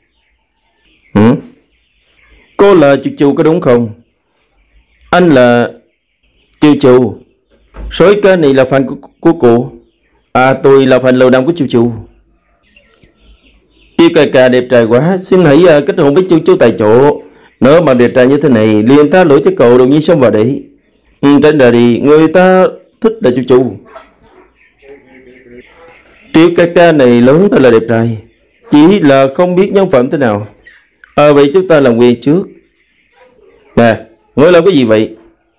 Cô là Chu Chu có đúng không? Anh là Chu Chu. Sói ca này là fan của cô. Tôi là fan lâu năm của Chu Chu. Yêu ca đẹp trai quá. Xin hãy kết hôn với Chu Chu tại chỗ. Nếu mà đẹp trai như thế này liền tha lỗi cho cậu đột nhiên xông vào đấy. Tránh ra đi, người ta thích là Chu Chu. Tiểu ca ca này lớn thật là đẹp trai, chỉ là không biết nhân phẩm thế nào. Vậy chúng ta làm quen trước. Nè, ngươi làm cái gì vậy?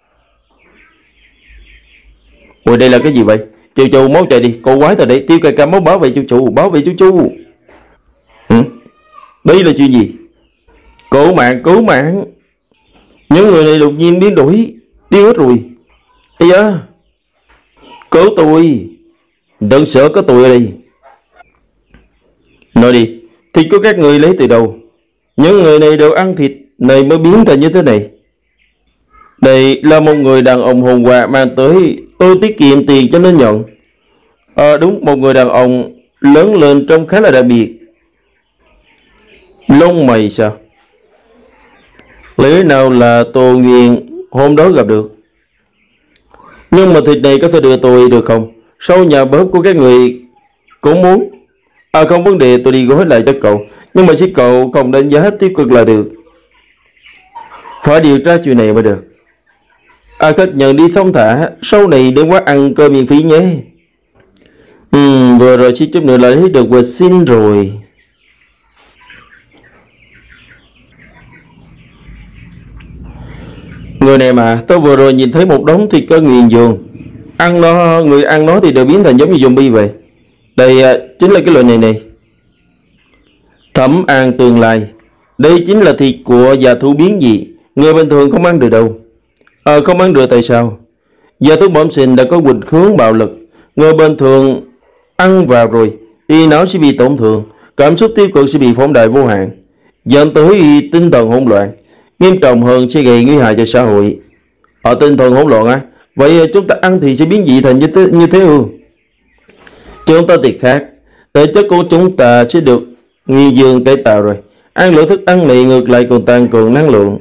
Ôi đây là cái gì vậy? Chu chu máu chạy đi, cô quái thật đấy. Tiểu ca ca máu bảo vệ chu chu, bảo vệ chu chu. Đây là chuyện gì? Cứu mạng, cứu mạng. Những người này đột nhiên biến đổi, điên hết rồi. Ây da, cứu tôi. Đừng sợ, có tôi ở đây. Nói đi, thịt của các người lấy từ đâu? Những người này đều ăn thịt này mới biến thành như thế này. Đây là một người đàn ông hôm qua mang tới, tôi tiết kiệm tiền cho nên nhận. Đúng, một người đàn ông lớn lên trông khá là đặc biệt. Lông mày sao? Lẽ nào là Tô Nguyên hôm đó gặp được? Nhưng mà thịt này có thể đưa tôi được không? Sau nhà bếp của các người cũng muốn. Không vấn đề, tôi đi gói lại cho cậu. Nhưng mà chỉ cậu không đánh giá tiêu cực là được. Phải điều tra chuyện này mới được. Khách nhận đi thông thả, sau này đừng quá ăn cơm miễn phí nhé. Vừa rồi chỉ chút nữa là lấy được vệ sinh rồi. Người này mà, tôi vừa rồi nhìn thấy một đống thịt cơ nghiền giường. Ăn nó, người ăn nó thì đều biến thành giống như zombie vậy. Đây chính là cái loại này. Thẩm An tương lai. Đây chính là thịt của già thú biến dị. Người bình thường không ăn được đâu. Không ăn được tại sao? Già thú bẩm sinh đã có khuynh hướng bạo lực. Người bình thường ăn vào rồi thì não sẽ bị tổn thương, cảm xúc tiêu cực sẽ bị phóng đại vô hạn, dẫn tới tinh thần hỗn loạn, nghiêm trọng hơn sẽ gây nguy hại cho xã hội. Tinh thần hỗn loạn á? Vậy chúng ta ăn thì sẽ biến dị thành như thế ư? Chúng ta thì khác, thể chất của chúng ta sẽ được nghi dương cải tạo rồi. Ăn loại thức ăn này ngược lại còn tăng cường năng lượng.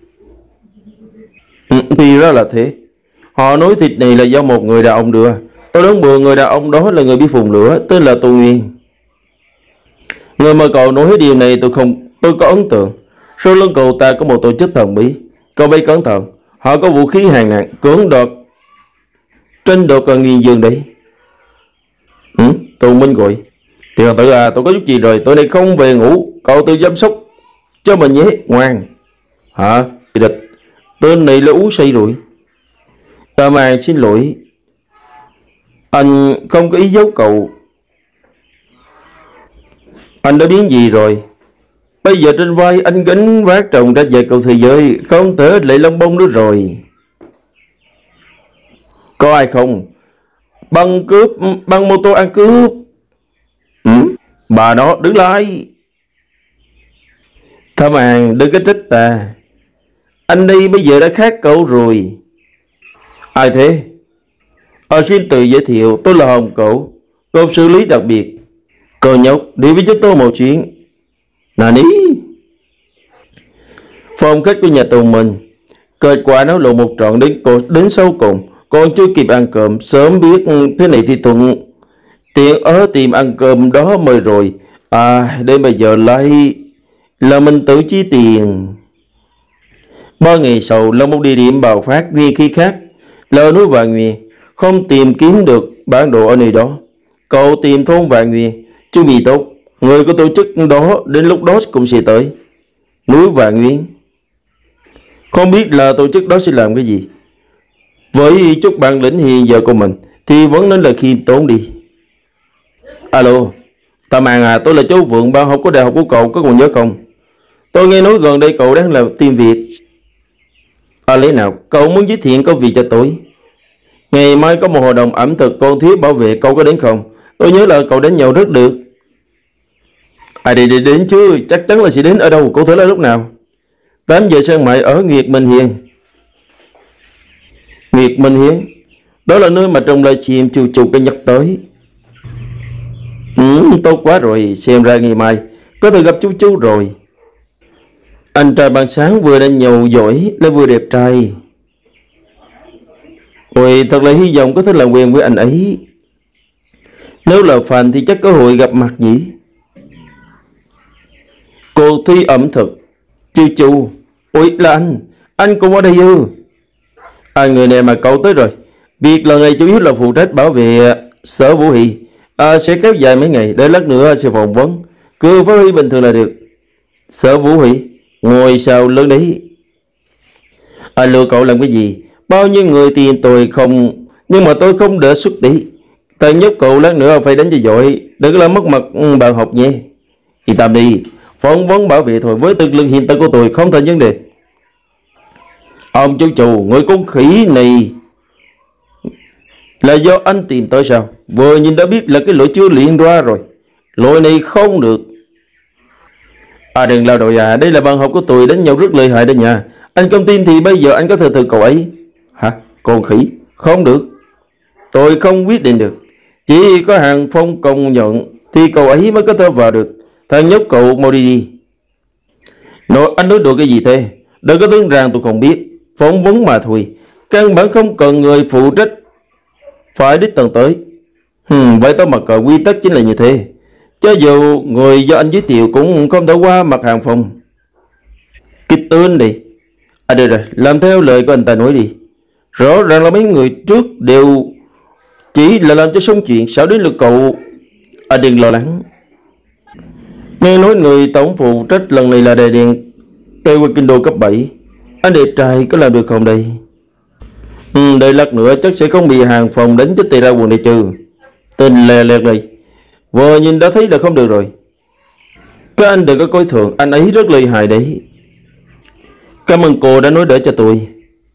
Thì ra là thế. Họ nói thịt này là do một người đàn ông đưa. Tôi đoán bừa người đàn ông đó là người bị phùng lửa, tên là Tô Nguyên. Người mà cậu nói điều này tôi có ấn tượng. Sau lưng cậu ta có một tổ chức thần bí. Cậu bay cẩn thận, họ có vũ khí hạng nặng, cưỡng đoạt, tranh đoạt còn nghiền giường đấy. Tù Minh gọi. Tiểu tử à, tôi có chút gì rồi, tôi này không về ngủ, cậu tự chăm sóc cho mình nhé, ngoan. Hả? Địch, tên này là uống say rồi. Ta mà xin lỗi, anh không có ý giấu cậu. Anh đã biến gì rồi? Bây giờ trên vai anh gánh vác trồng ra về cầu thế giới, không thể lại lông bông nữa rồi. Có ai không? Băng mô tô ăn cướp. Bà nó đứng lại. Thẩm An, đừng có trách ta. Anh đây bây giờ đã khác cậu rồi. Ai thế? Xin tự giới thiệu, tôi là Hồng Cậu, cậu xử lý đặc biệt. Cậu nhóc, đi với chúng tôi một chuyến. Nani? Phòng khách của nhà tù mình. Kết quả nấu lộn một trận đến sau cùng. Còn chưa kịp ăn cơm, sớm biết thế này thì thuận tiện ở tìm ăn cơm đó mời rồi. Đến bây giờ lại là mình tự chi tiền. 3 ngày sau là một địa điểm bạo phát nguyên khí khác, là núi Vạn Nguyên. Không tìm kiếm được bản đồ ở nơi đó, cậu tìm thôn Vạn Nguyên, chuẩn bị tốt, người của tổ chức đó đến lúc đó cũng sẽ tới. Núi Vạn Nguyên, không biết là tổ chức đó sẽ làm cái gì. Với chút bản lĩnh hiện giờ của mình thì vẫn nên là khiêm tốn đi. Alo, Tam An à, tôi là cháu Vượng, ban học của đại học của cậu, có còn nhớ không? Tôi nghe nói gần đây cậu đang làm team Việt. Lẽ nào cậu muốn giới thiệu công việc cho tôi? Ngày mai có một hội đồng ẩm thực con thiếu bảo vệ, cậu có đến không? Tôi nhớ là cậu đến nhậu rất được. Đến chứ, chắc chắn là sẽ đến. Ở đâu, cụ thể là lúc nào? 8 giờ sân mại ở Nguyệt Minh Hiên. Nguyệt Minh Hiên, đó là nơi mà trong livestream chụp cái nhắc tới. Tốt quá rồi, xem ra ngày mai có thể gặp chú rồi. Anh trai ban sáng vừa đang nhậu giỏi lại vừa đẹp trai. Ôi, thật là hy vọng có thể làm quen với anh ấy. Nếu là fan thì chắc có hội gặp mặt nhỉ. Cuộc thi ẩm thực. Chu. Ôi là anh cũng ở đây ư? Người này mà cậu tới rồi. Việc lần này chủ yếu là phụ trách bảo vệ Sở Vũ Hỷ. Sẽ kéo dài mấy ngày, để lát nữa sẽ phỏng vấn. Cứ phát huy bình thường là được. Sở Vũ Huy, ngồi sao lớn đấy. Lừa cậu làm cái gì? Bao nhiêu người tiền tôi không, nhưng mà tôi không đỡ xuất đi. Thằng nhóc cậu lát nữa phải đánh cho giỏi, đừng có làm mất mặt bạn học nhé. Yên tâm đi, phỏng vấn bảo vệ thôi, với thực lực hiện tại của tôi không thành vấn đề. Ông chú chủ, người con khỉ này là do anh tìm tới sao? Vừa nhìn đã biết là cái lỗi chưa luyện ra rồi. Lỗi này không được. Đừng lao đội đây là bạn học của tôi đánh nhau rất lợi hại đó nha. Anh không tin thì bây giờ anh có thể thử cậu ấy. Hả? Con khỉ? Không được. Tôi không quyết định được. Chỉ có Hàng Phong công nhận thì cậu ấy mới có thể vào được. Thằng nhóc cậu mau đi đi. Anh nói đùa cái gì thế? Đừng có tưởng rằng tôi không biết. Phỏng vấn mà thôi. Căn bản không cần người phụ trách phải đích tầng tới. Vậy tôi mặc cờ quy tắc chính là như thế. Cho dù người do anh giới thiệu cũng không thể qua mặt Hàng Phong. Cái tên đi. Được rồi, làm theo lời của anh ta nói đi. Rõ ràng là mấy người trước đều chỉ là làm cho xong chuyện, sao đến lượt cậu? Đừng lo lắng. Nghe nói người tổng phụ trách lần này là Đại Điện Tây qua Kinh Đô cấp 7. Anh đẹp trai có làm được không đây? Đợi lát nữa chắc sẽ không bị Hàng Phong đánh chết tì ra quần này chứ. Tên lè lẹt này vừa nhìn đã thấy là không được rồi. Các anh đừng có coi thường, anh ấy rất lợi hại đấy. Cảm ơn cô đã nói đỡ cho tôi.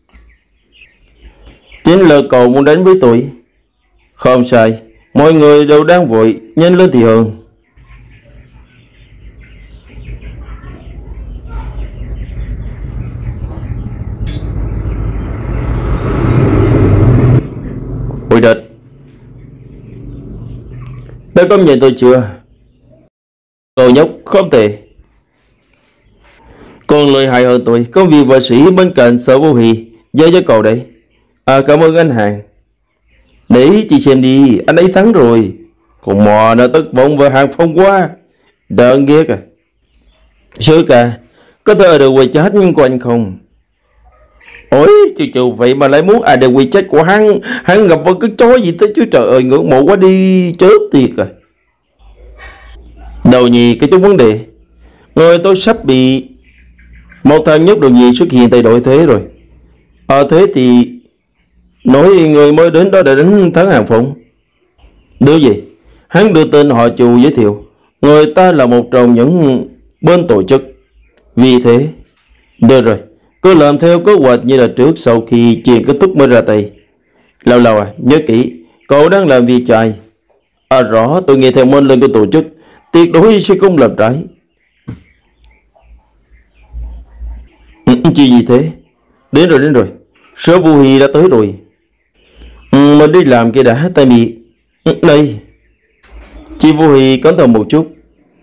Chính là cậu muốn đánh với tôi. Không sai, mọi người đều đang vội, nhanh lên thì hơn. Ôi đệt, đã công nhận tôi chưa? Cậu nhóc không tệ. Còn lợi hại hơn tôi. Công việc võ sĩ bên cạnh Sở Vô Hì giao cho cậu đấy. Cảm ơn anh Hàng. Để chị xem đi, anh ấy thắng rồi. Còn mò nó thất vọng vào Hàng Phong quá. Đáng ghét à. Sư ca, có thể ở được WeChat của anh không? Ôi, chú vậy mà lại muốn được WeChat của hắn. Hắn gặp vào cái chó gì thế chứ, trời ơi, ngưỡng mộ quá đi, chớp tiệt à. Đầu nhì cái chút vấn đề. Người tôi sắp bị một thằng nhóc đầu nhì xuất hiện thay đổi thế rồi. Thế thì nói người mới đến đó để đánh thắng Hàng Phong. Điều gì? Hắn đưa tên họ Chu giới thiệu. Người ta là một trong những bên tổ chức. Vì thế, được rồi, cứ làm theo kế hoạch như là trước, sau khi chuyện kết thúc mới ra tay. Lâu lâu nhớ kỹ, cậu đang làm việc trái. Rõ, tôi nghe theo mệnh lệnh của tổ chức, tuyệt đối sẽ không làm trái. Chuyện gì thế? Đến rồi. Sở Vũ Hì đã tới rồi. Mình đi làm kia đã, tay mì. Đây. Chị Vũ Hì cẩn thận một chút.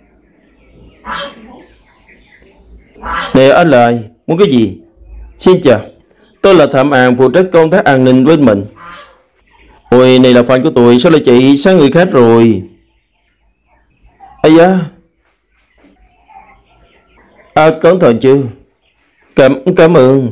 Nè anh là ai? Muốn cái gì? Xin chào, tôi là Thẩm An, phụ trách công tác an ninh bên mình. Ôi, này là fan của tôi, sao lại chạy sang người khác rồi? Ây da. Cẩn thận chứ. Cảm ơn.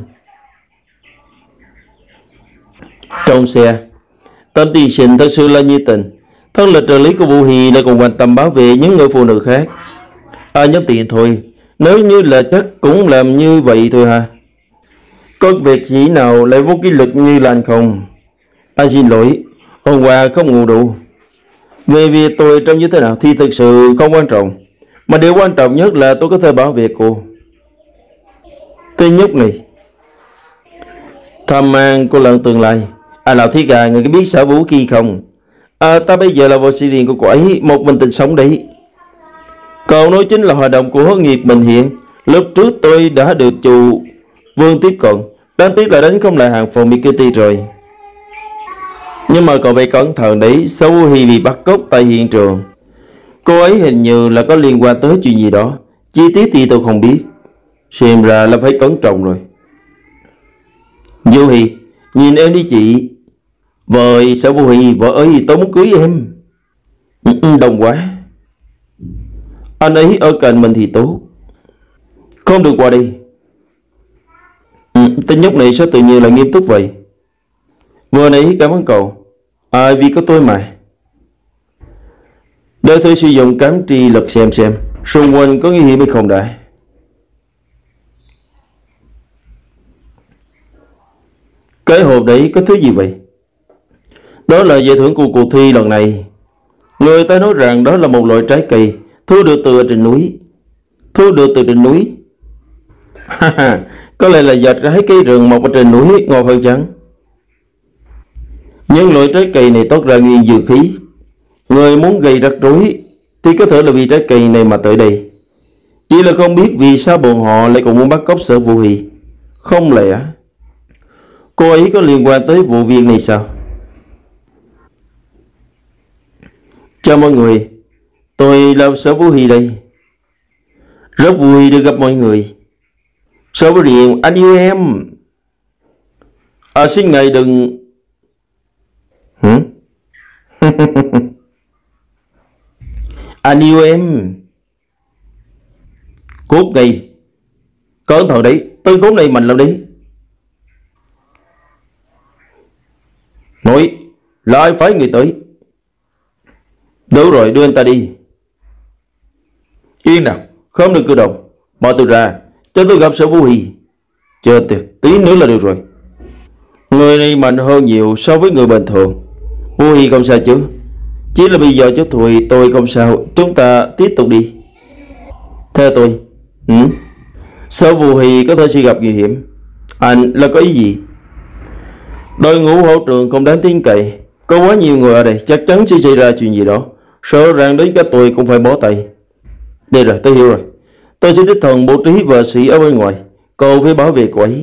Trong xe, tên tiên sinh thật sự là nhiệt tình. Thân là trợ lý của Vũ Hì lại còn quan tâm bảo vệ những người phụ nữ khác. Nhân tiện thôi, nếu như là chắc cũng làm như vậy thôi hả? Có việc gì nào lại vô kỷ luật như là anh không? Xin lỗi, hôm qua không ngủ đủ. Về việc tôi trông như thế nào thì thực sự không quan trọng. Mà điều quan trọng nhất là tôi có thể bảo vệ cô. Tên nhóc này tham mang cô lần tương lai. Lão thiết à, người có biết Sở Vũ Kỳ không? Ta bây giờ là võ sĩ riêng của cô ấy, một mình tình sống đấy. Cậu nói chính là hoạt động của Hướng Nghiệp Bình Hiện. Lúc trước tôi đã được chủ Vương tiếp cận, đáng tiếc là đánh không lại Hàng Phong Mikiti rồi. Nhưng mà cậu phải cẩn thận đấy, Sở Vũ Hì bị bắt cóc tại hiện trường. Cô ấy hình như là có liên quan tới chuyện gì đó, chi tiết thì tôi không biết. Xem ra là phải cẩn trọng rồi. Vũ Hì, nhìn em đi chị. Vợ Sở Vũ Hì, vợ ơi, tôi muốn cưới em. Đồng quá. Anh ấy ở cạnh mình thì tốt. Không được qua đây. Tên nhóc này sao tự nhiên là nghiêm túc vậy? Vừa nãy cảm ơn cậu. Vì có tôi mà. Để thử sử dụng cám tri lực xem xung quanh có nguy hiểm hay không đã. Cái hộp đấy có thứ gì vậy? Đó là giải thưởng của cuộc thi lần này. Người ta nói rằng đó là một loại trái cây thu được từ trên núi. Thu được từ trên núi. Có lẽ là do trái cây rừng mọc ở trên núi ngon hơn chăng? Nhưng loại trái cây này toát ra nguyên dư khí. Người muốn gây rắc rối thì có thể là vì trái cây này mà tới đây. Chỉ là không biết vì sao bọn họ lại còn muốn bắt cóc Sở Vũ Hy. Không lẽ cô ấy có liên quan tới vụ việc này sao? Chào mọi người, tôi là Sở Vũ Hy đây. Rất vui được gặp mọi người. Sở Vũ Điện, anh yêu em. Xin ngài đừng... Anh yêu em. Cút ngay. Cẩn thận đấy, tên khốn này mạnh lắm đấy. Nói, là ai phái người tới? Đúng rồi, đưa anh ta đi. Yên nào, không được cử động. Bỏ tôi ra, cho tôi gặp Sở Vũ Hy. Chờ tiệt, tí nữa là được rồi. Người này mạnh hơn nhiều so với người bình thường. Vũ Hy không sao chứ? Chỉ là bây giờ chút thôi, tôi không sao. Chúng ta tiếp tục đi. Theo tôi. Sở Vũ Hy có thể sẽ gặp nguy hiểm. Anh là có ý gì? Đội ngũ hậu trường không đáng tin cậy. Có quá nhiều người ở đây, chắc chắn sẽ xảy ra chuyện gì đó. Sợ rằng đến cả tôi cũng phải bó tay. Đây rồi, tôi hiểu rồi. Tôi sẽ đích thân bố trí vợ sĩ ở bên ngoài. Cậu phải bảo vệ cô ấy.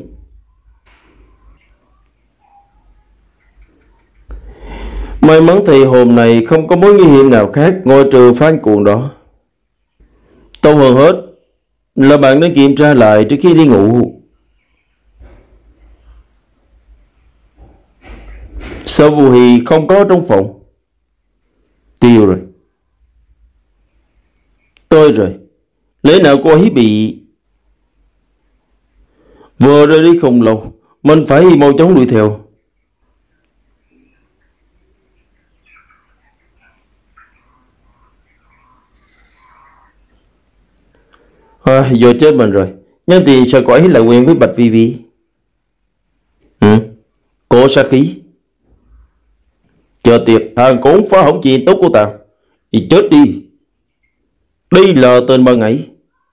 May mắn thì hôm nay không có mối nguy hiểm nào khác ngoài trừ phán cuồng đó. Tốt hơn hết là bạn nên kiểm tra lại trước khi đi ngủ. Sở Vũ Hy không có trong phòng. Tiêu rồi. Tôi rồi. Lẽ nào cô ấy bị... Vừa rời đi không lâu, mình phải mau chóng đuổi theo. Giờ chết mình rồi. Nhưng thì sao cô ấy lại quen với Bạch Vi Vi? Cô sát khí. Chờ tiệt, thằng cũng phá hỏng chuyện tốt của tao. Thì chết đi. Đây là tên ban ấy.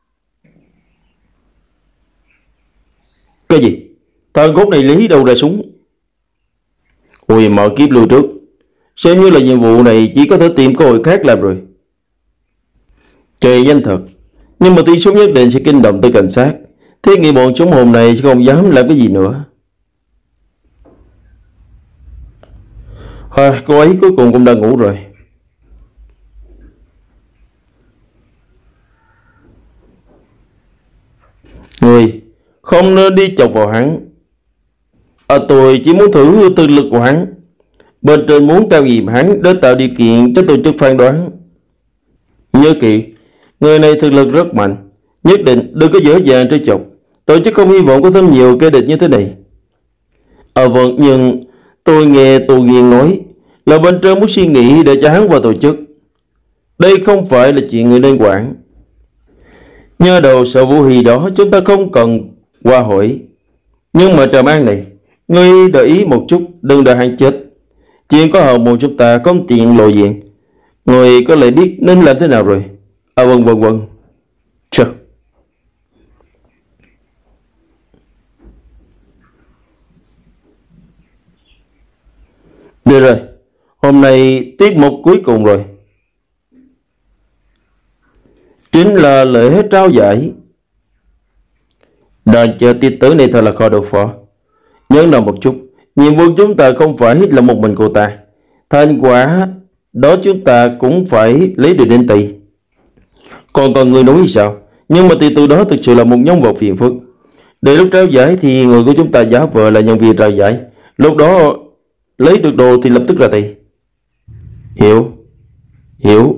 Cái gì? Thằng cốt này lý đâu ra súng? Ôi mở kiếp lưu trước. Xem như là nhiệm vụ này chỉ có thể tìm cơ hội khác làm rồi. Trời nhanh thật. Nhưng mà tiếng súng nhất định sẽ kinh động tới cảnh sát. Thế nghĩ bọn chúng hôm nay sẽ không dám làm cái gì nữa. Cô ấy cuối cùng cũng đã ngủ rồi. Người không nên đi chọc vào hắn. Tôi chỉ muốn thử tư lực của hắn. Bên trên muốn cao nghiệm hắn để tạo điều kiện cho tổ chức phán đoán. Nhớ kỹ, người này thực lực rất mạnh. Nhất định đừng có dễ dàng trêu chọc. Tổ chức không hy vọng có thêm nhiều kẻ địch như thế này. Vâng, nhưng tôi nghe Tô Nghiên nói là bên trên muốn suy nghĩ để cho hắn vào tổ chức. Đây không phải là chuyện người nên quản. Nhớ đầu Sở Vũ Hy đó chúng ta không cần qua hỏi. Nhưng mà Trầm An này, ngươi để ý một chút, đừng đợi hắn chết. Chuyện có hậu môn chúng ta không tiện lộ diện. Ngươi có lẽ biết nên làm thế nào rồi. Vâng. Chờ. Được rồi, hôm nay tiết mục cuối cùng rồi. Chính là lễ trao giải. Đoàn chờ tiết tử này thật là khó đối phó. Nhớ nào một chút, nhiệm vụ chúng ta không phải là một mình cô ta. Thành quả đó chúng ta cũng phải lấy được đến tỷ. Còn người nói sao? Nhưng mà tỷ từ đó thực sự là một nhân vật phiền phức. Để lúc trao giải thì người của chúng ta giả vờ là nhân viên trao giải. Lúc đó lấy được đồ thì lập tức ra tay. Hiểu.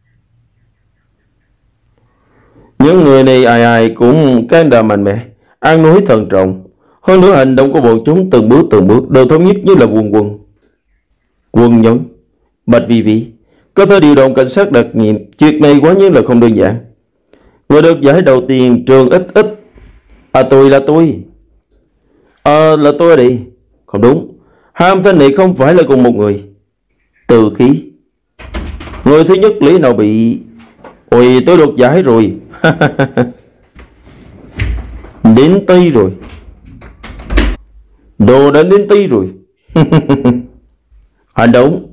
Những người này ai cũng can đảm mạnh mẽ, ăn nói thận trọng. Hơn nữa hành động của bọn chúng từng bước đều thống nhất như là quân. Quân nhấn. Bạch Vi Vi, có thể điều động cảnh sát đặc nhiệm. Chuyện này quá nhiên là không đơn giản. Người được giải đầu tiên Trường X X. Tôi là tôi. Là tôi ở đây. Không đúng, hai âm thanh này không phải là cùng một người. Từ khí. Người thứ nhất lý nào bị... Ôi, tôi được giải rồi. Đến Tây rồi. Đồ đã đến Tây rồi. Hành động.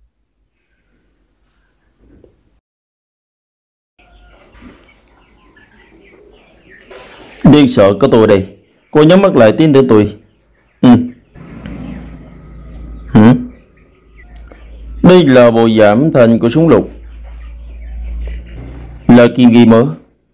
Điên sợ có tôi đây. Cô nhắm mắt lại tin tưởng tôi. Đây là bộ giảm thành của súng lục. Là kim ghi mớ.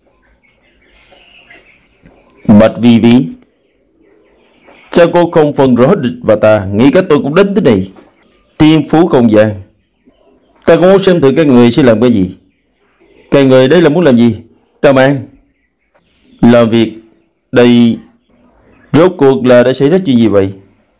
Bạch Vi Vi. Sao cô không phân rõ địch và ta? Nghĩ cách tôi cũng đến thế này. Tiên phú không gian. Ta cũng muốn xem thử các người sẽ làm cái gì. Các người đây là muốn làm gì? Trao mang. Làm việc. Đây. Rốt cuộc là đã xảy ra chuyện gì vậy?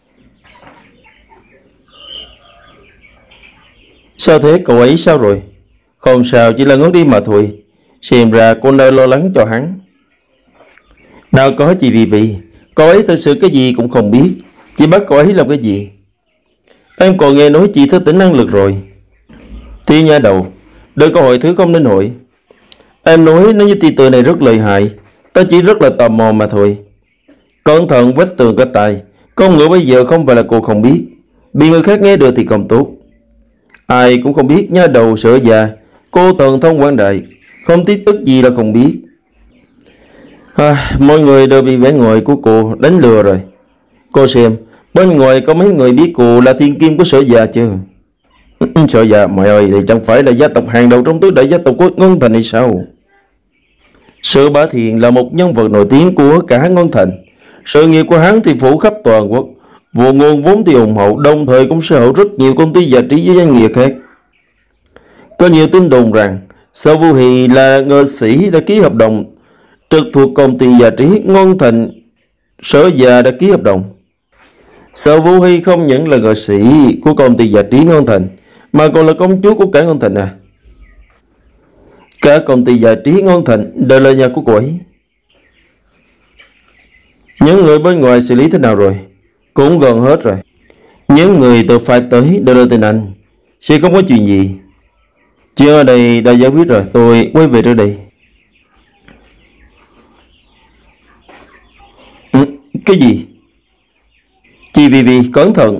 Sao thế, cậu ấy sao rồi? Không sao, chỉ là ngất đi mà thôi. Xem ra cô nơi lo lắng cho hắn. Nào có chị Vì, cậu ấy thật sự cái gì cũng không biết. Chị bắt cậu ấy làm cái gì? Em còn nghe nói chị thức tỉnh năng lực rồi. Thì nha đầu, đừng có hỏi thứ không nên hỏi. Em nói nếu như tỷ tử này rất lợi hại, ta chỉ rất là tò mò mà thôi. Cẩn thận vách tường cách tay. Con ngựa bây giờ không phải là cô không biết, bị người khác nghe được thì không tốt. Ai cũng không biết nha đầu sợ già. Cô thần thông quảng đại, không tiếp tức gì là không biết. Mọi người đều bị vẻ ngoài của cô đánh lừa rồi. Cô xem, bên ngoài có mấy người biết cô là thiên kim của Sở Già chứ? Sở Già, mày ơi, thì chẳng phải là gia tộc hàng đầu trong tứ đại gia tộc của Ngân Thành hay sao? Sở Bá Thiền là một nhân vật nổi tiếng của cả Ngân Thành. Sự nghiệp của hắn thì phủ khắp toàn quốc, nguồn vốn thì hùng hậu, đồng thời cũng sở hữu rất nhiều công ty giải trí với doanh nghiệp khác. Có nhiều tin đồn rằng Sở Vũ Hì là nghệ sĩ đã ký hợp đồng trực thuộc công ty giải trí Ngân Thành. Sở Già đã ký hợp đồng. Sở Vũ Hy không những là nghệ sĩ của công ty giải trí Ngân Thành, mà còn là công chúa của cả Ngân Thành à? Cả công ty giải trí Ngân Thành đều là nhà của cô ấy. Những người bên ngoài xử lý thế nào rồi? Cũng gần hết rồi. Những người tôi phải tới đều là tên anh. Sẽ không có chuyện gì. Chuyện ở đây đã giải quyết rồi. Tôi quay về trước đây. Cái gì? Chị Vì cẩn thận.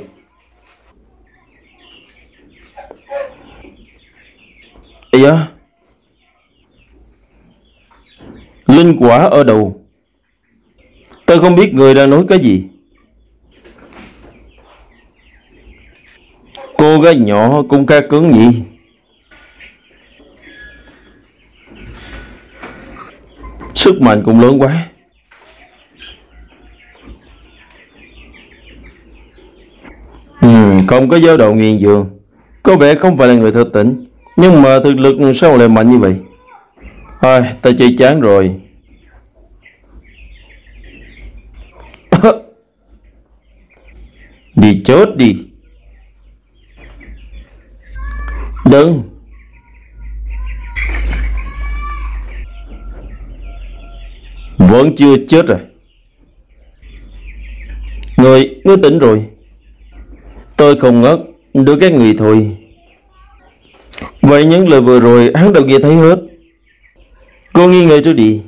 Dạ. Linh quả ở đâu? Tôi không biết người đang nói cái gì. Cô gái nhỏ cũng khá cứng nhỉ? Sức mạnh cũng lớn quá. Không có dao động nghiền giường. Có vẻ không phải là người thơ tỉnh, nhưng mà thực lực sao lại mạnh như vậy? Ta chơi chán rồi. Đi chết đi. Đừng. Vẫn chưa chết à? Ngươi tỉnh rồi. Tôi không ngất, được các người thôi. Vậy những lời vừa rồi hắn đều nghe thấy hết. Cô nghi ngờ trước đi.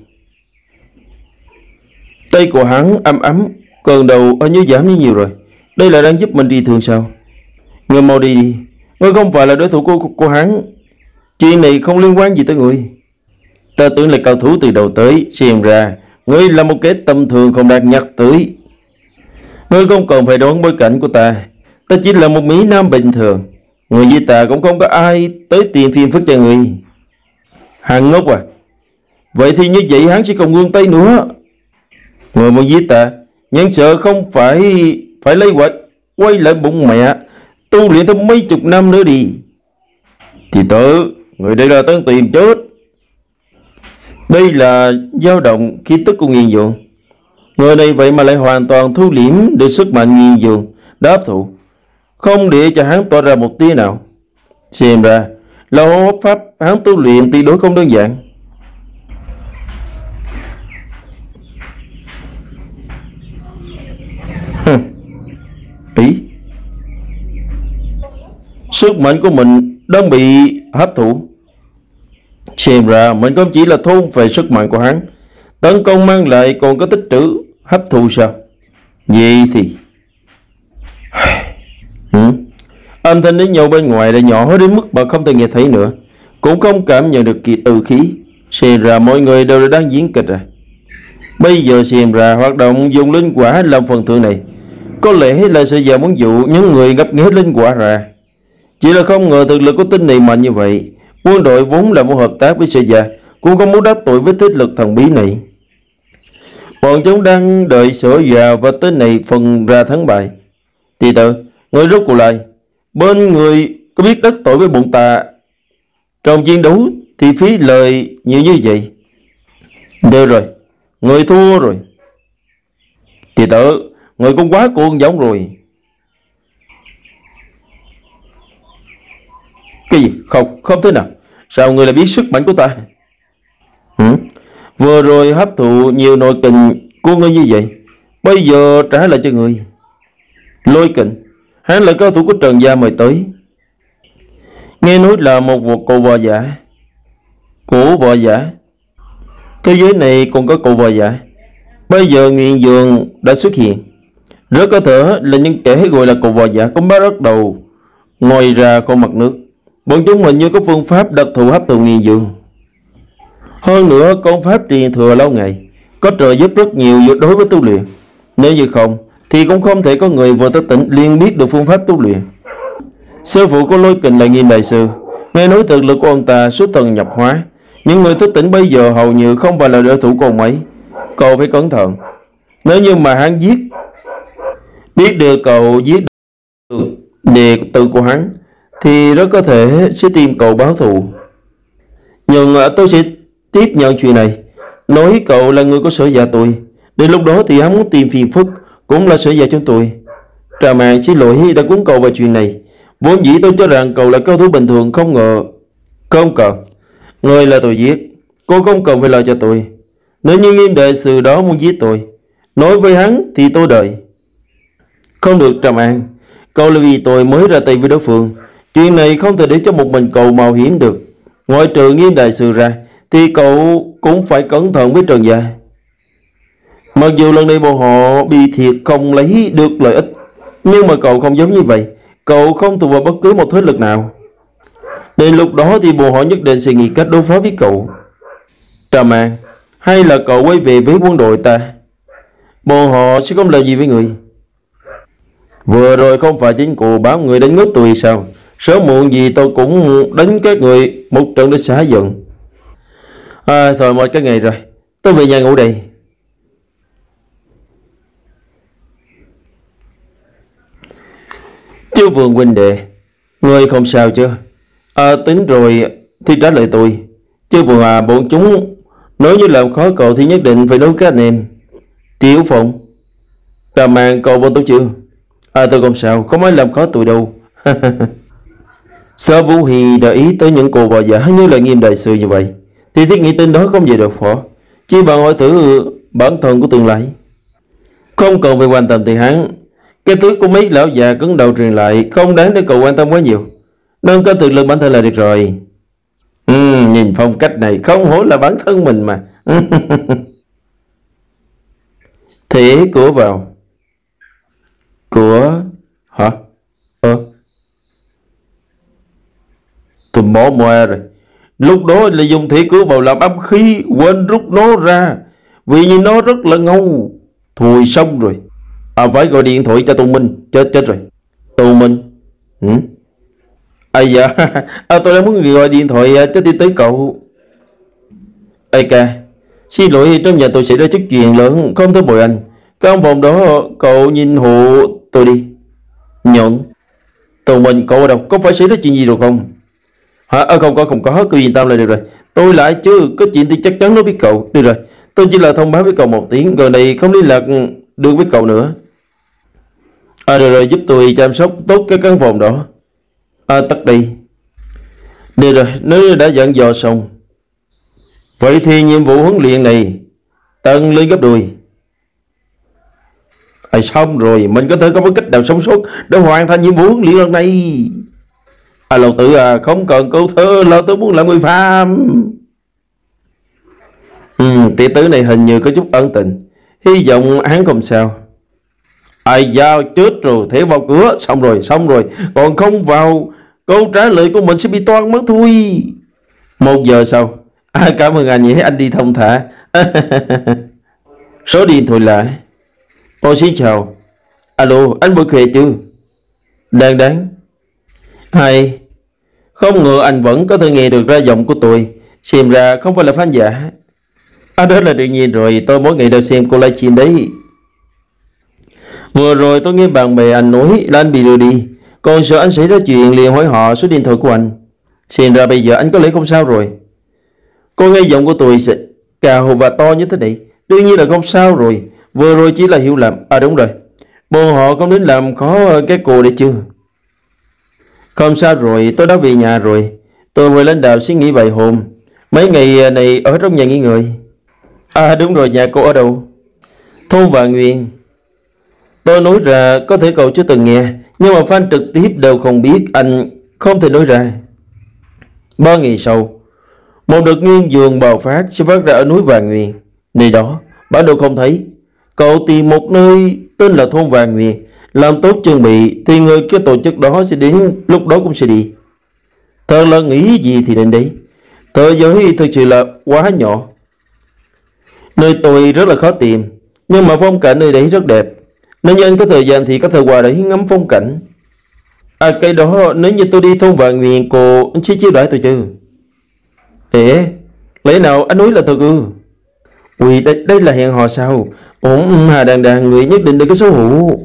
Tay của hắn ấm, cơn đầu ở như giảm như nhiều rồi. Đây là đang giúp mình đi thường sao? Ngươi mau đi. Ngươi không phải là đối thủ của hắn. Chuyện này không liên quan gì tới ngươi. Ta tưởng là cao thủ từ đầu tới, xem ra ngươi là một kẻ tầm thường không đạt nhắc tới. Ngươi không cần phải đoán bối cảnh của ta. Ta chỉ là một mỹ nam bình thường. Người với ta cũng không có ai tới tiền phiền phức cho ngươi. Hắn ngốc à? Vậy thì như vậy hắn sẽ không ngương tay nữa. Người muốn giết ta, nhưng sợ không phải lấy quay lại bụng mẹ, tu luyện thêm mấy chục năm nữa đi. Thì tự, người đây là tấn tìm chết. Đây là dao động khí tức của nghiền dường. Người này vậy mà lại hoàn toàn thu liễm được sức mạnh nghiền dường, đáp thụ, không để cho hắn tỏ ra một tia nào. Xem ra là hô hấp pháp hắn tu luyện tuyệt đối không đơn giản. Ý sức mạnh của mình đang bị hấp thụ. Xem ra mình không chỉ là thôn về sức mạnh của hắn, tấn công mang lại còn có tích trữ hấp thụ sao? Vậy thì âm thanh đến nhau bên ngoài đã nhỏ đến mức mà không thể nghe thấy nữa, cũng không cảm nhận được kỳ từ khí. Xem ra mọi người đều đang diễn kịch à. Bây giờ xem ra hoạt động dùng linh quả làm phần thưởng này có lẽ là sẽ giờ muốn dụ những người ngấp nghé linh quả ra. Chỉ là không ngờ thực lực của tên này mạnh như vậy. Quân đội vốn là muốn hợp tác với Sở Gia, cũng không muốn đắc tội với thế lực thần bí này. Bọn chúng đang đợi Sở Gia và tên này phần ra thắng bại. Thì tự, người rút cuộc lại, bên người có biết đắc tội với bọn ta trong chiến đấu thì phí lời nhiều như vậy. Được rồi, người thua rồi. Thì tự, người cũng quá cuồng giống rồi. Cái gì? Không thế nào. Sao người lại biết sức mạnh của ta? Vừa rồi hấp thụ nhiều nội kình của ngươi như vậy, bây giờ trả lại cho người. Lôi kình, hắn là cao thủ của Trần Gia mời tới. Nghe nói là một cổ võ giả. Cổ võ giả? Thế giới này còn có cổ võ giả. Bây giờ Nguyên Dương đã xuất hiện. Rất có thể là những kẻ gọi là cổ võ giả cũng bắt đầu ngồi ra khỏi mặt nước. Bọn chúng hình như có phương pháp đặc thù hấp thụ Nguyên Dương. Hơn nữa công pháp truyền thừa lâu ngày, có trợ giúp rất nhiều đối với tu luyện. Nếu như không thì cũng không thể có người vừa tới tỉnh liền biết được phương pháp tu luyện. Sư phụ của Lôi Kình là Nghiêm đại sư, nghe nói thực lực của ông ta xuất thần nhập hóa. Những người thức tỉnh bây giờ hầu như không phải là đối thủ của ông ấy. Cậu phải cẩn thận. Nếu như mà hắn biết được cậu giết được đệ tử của hắn thì rất có thể sẽ tìm cậu báo thù. Nhưng tôi sẽ tiếp nhận chuyện này, nói cậu là người của Sở Gia tôi. Đến lúc đó thì hắn muốn tìm phiền phức cũng là Sở Gia chúng tôi. Trà Mạn xin lỗi đã cuốn cậu vào chuyện này. Vốn dĩ tôi cho rằng cậu là cao thủ bình thường, không ngờ. Không cần. Người là tôi giết, cô không cần phải lo cho tôi. Nếu như Nghiêm đại sư đó muốn giết tôi, nói với hắn thì tôi đợi. Không được Trầm An, cậu là vì tôi mới ra tay với đối phương. Chuyện này không thể để cho một mình cậu mạo hiểm được. Ngoại trừ Nghiêm đại sư ra thì cậu cũng phải cẩn thận với Trần Gia. Mặc dù lần này bọn họ bị thiệt không lấy được lợi ích, nhưng mà cậu không giống như vậy. Cậu không thuộc vào bất cứ một thế lực nào. Đến lúc đó thì bọn họ nhất định sẽ nghĩ cách đối phó với cậu. Trầm An, hay là cậu quay về với quân đội ta, bọn họ sẽ không làm gì với người. Vừa rồi không phải chính cô báo người đánh ngất tôi sao? Sớm muộn gì tôi cũng đánh các người một trận để xả giận. Thôi mệt cái ngày rồi, tôi về nhà ngủ đây. Chứ Vương huynh đệ, người không sao chứ? Tính rồi thì trả lời tôi. Chứ Vương bọn chúng nói như làm khó cậu thì nhất định phải nấu các anh em. Tiểu Phụng, Trà Mạn cậu vô tôi chưa? Tôi không sao, không ai làm khó tôi đâu. Sở Vũ Hì để ý tới những cô vợ giả như là Nghiêm đại sư như vậy thì thiết nghĩ tin đó không về được phỏ. Chỉ bằng hỏi thử bản thân của tương lai. Không cần phải quan tâm thì hắn. Cái thứ của mấy lão già cứng đầu truyền lại không đáng để cậu quan tâm quá nhiều. Nâng cao thực lực bản thân là được rồi. Nhìn phong cách này không hổ là bản thân mình mà. Thế cửa vào. Cửa hả? Tôi bỏ moe rồi. Lúc đó là dùng thẻ cửa vào làm âm khí, quên rút nó ra vì nhìn nó rất là ngầu. Thôi xong rồi. Phải gọi điện thoại cho Tùng Minh. Chết rồi. Tùng Minh? Dạ. Tôi đang muốn gọi điện thoại cho tới cậu. Ê ca, xin lỗi, trong nhà tôi xảy ra chút chuyện lớn, không thể bồi anh. Căn phòng đó cậu nhìn hộ tôi đi. Nhận. Tùng Minh, cậu ở đâu? Có phải xảy ra chuyện gì rồi không? Không có, cứ yên tâm là được rồi. Tôi lại chứ, có chuyện thì chắc chắn nói với cậu. Được rồi, tôi chỉ là thông báo với cậu một tiếng, gần này không liên lạc được với cậu nữa. Được rồi, giúp tôi chăm sóc tốt cái căn phòng đó. Tắt đi. Được rồi, nếu đã dặn dò xong, vậy thì nhiệm vụ huấn luyện này tăng lên gấp đôi. Xong rồi, mình có thể có cách nào sống sót để hoàn thành nhiệm vụ huấn luyện lần này. Lão tử không cần câu thơ, lão tử muốn làm người phàm. Tiểu tử này hình như có chút ân tình, hy vọng hắn không sao. Da chết rồi, thế vào cửa. Xong rồi, còn không vào, câu trả lời của mình sẽ bị toan mất thôi. 1 giờ sau. Cảm ơn anh nhé, anh đi thông thả. Số điện thoại lại. Xin chào. Alo, anh vừa khỏe chứ? Đang đáng. Hay, không ngờ anh vẫn có thể nghe được ra giọng của tôi. Xem ra không phải là phán giả. Đó là đương nhiên rồi, tôi mỗi ngày đều xem cô livestream đấy. Vừa rồi tôi nghe bạn bè anh nói là anh bị lừa đi, còn sợ anh xảy ra chuyện liền hỏi họ số điện thoại của anh. Xem ra bây giờ anh có lẽ không sao rồi. Cô nghe giọng của tôi sẽ cao và to như thế này, đương nhiên là không sao rồi. Vừa rồi chỉ là hiểu lầm. Đúng rồi, bọn họ không đến làm khó cái cô đấy chứ. Không sao rồi, tôi đã về nhà rồi. Tôi vừa lên đảo suy nghĩ vài hôm. Mấy ngày này ở trong nhà nghỉ ngơi. Đúng rồi, nhà cô ở đâu? Thôn Vạn Nguyên. Tôi nói ra có thể cậu chưa từng nghe, nhưng mà fan trực tiếp đều không biết, anh không thể nói ra. 3 ngày sau, một đợt nghiêng giường bạo phát sẽ phát ra ở núi Vạn Nguyên. Nơi đó, bản đồ không thấy. Cậu tìm một nơi tên là thôn Vạn Nguyên, làm tốt chuẩn bị thì người cái tổ chức đó sẽ đến, lúc đó cũng sẽ đi. Thật là nghĩ gì thì đến đấy. Thế giới thực sự là quá nhỏ. Nơi tôi rất là khó tìm, nhưng mà phong cảnh nơi đấy rất đẹp. Nếu như anh có thời gian thì có thể qua đấy ngắm phong cảnh. Cái đó nếu như tôi đi thôn Vạn Nguyên, cô chỉ chiêu đãi tôi chứ? Lẽ nào anh nói là thật ư? Ui, đây là hẹn hò sao? Hà đàn người nhất định đừng có xấu hổ.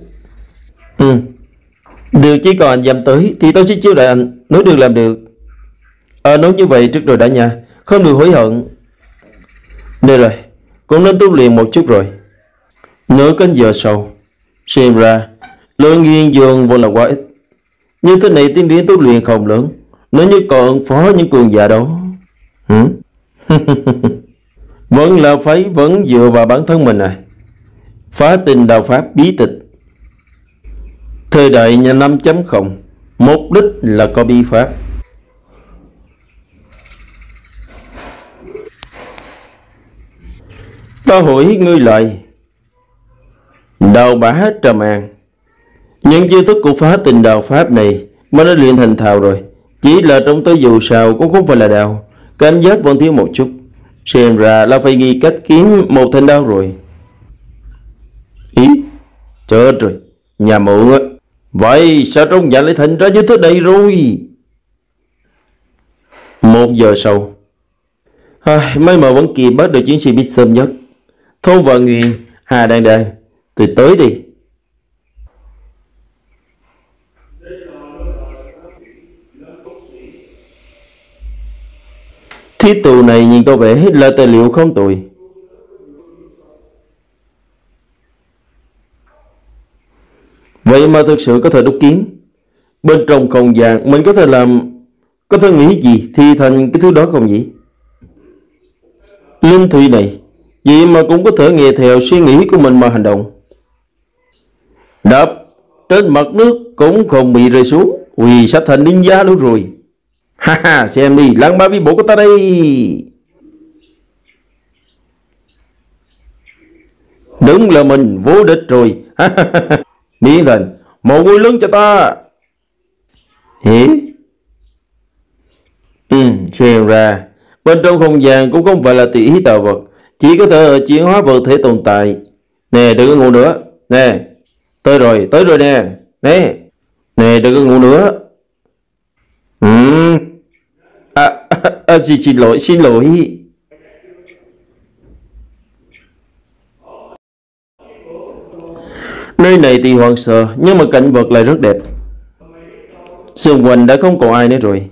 Được, chỉ còn anh dám tới thì tôi sẽ chiêu đãi anh. Nói được làm được. Nói như vậy trước rồi đã nha, không được hối hận. Được rồi, cũng nên tu luyện một chút rồi. Nửa canh giờ sau. Xem ra lượng nghiên giường vẫn là quá ít. Như thế này tiến đến tu luyện không lớn, nếu như còn phó những cường giả đó. Vẫn là vẫn dựa vào bản thân mình Phá tinh đạo pháp bí tịch. Thời đại nhà 5.0, mục đích là có bí pháp. Ta hỏi ngươi lại, Đào Bá Trầm An, những chiêu thức của phá tinh đạo pháp này mà đã luyện thành thạo rồi, chỉ là trong tới dù sao cũng không phải là đào, cảm giác vẫn thiếu một chút. Xem ra là phải nghĩ cách kiếm một thanh đao rồi. Chết rồi, nhà mượn vậy sao trong nhà lại thành ra như thế này rồi? 1 giờ sau. May mà vẫn kịp bắt được chiến sĩ biết sớm nhất. Thôn Vạn Nguyên, Hà đang tôi tới đi. Thiết tù này nhìn có vẻ là tài liệu không tồi. Vậy mà thực sự có thể đúc kiếm. Bên trong không gian mình có thể làm, có thể nghĩ gì thì thành cái thứ đó không nhỉ? Linh thủy này, vậy mà cũng có thể nghe theo suy nghĩ của mình mà hành động. Đập trên mặt nước cũng không bị rơi xuống. Ui, sắp thành ninja luôn rồi. Xem đi, lăng ba vi bộ của ta đây. Đúng là mình vô địch rồi. Biến thành một ngôi lớn cho ta. Xem ra bên trong không gian cũng không phải là tỷ tạo vật, chỉ có thể chuyển hóa vật thể tồn tại. Nè, đừng có ngủ nữa. Nè, tới rồi nè. Nè, đừng có ngủ nữa. Xin lỗi. Nơi này thì hoang sơ, nhưng mà cảnh vật lại rất đẹp. Xung quanh đã không còn ai nữa rồi.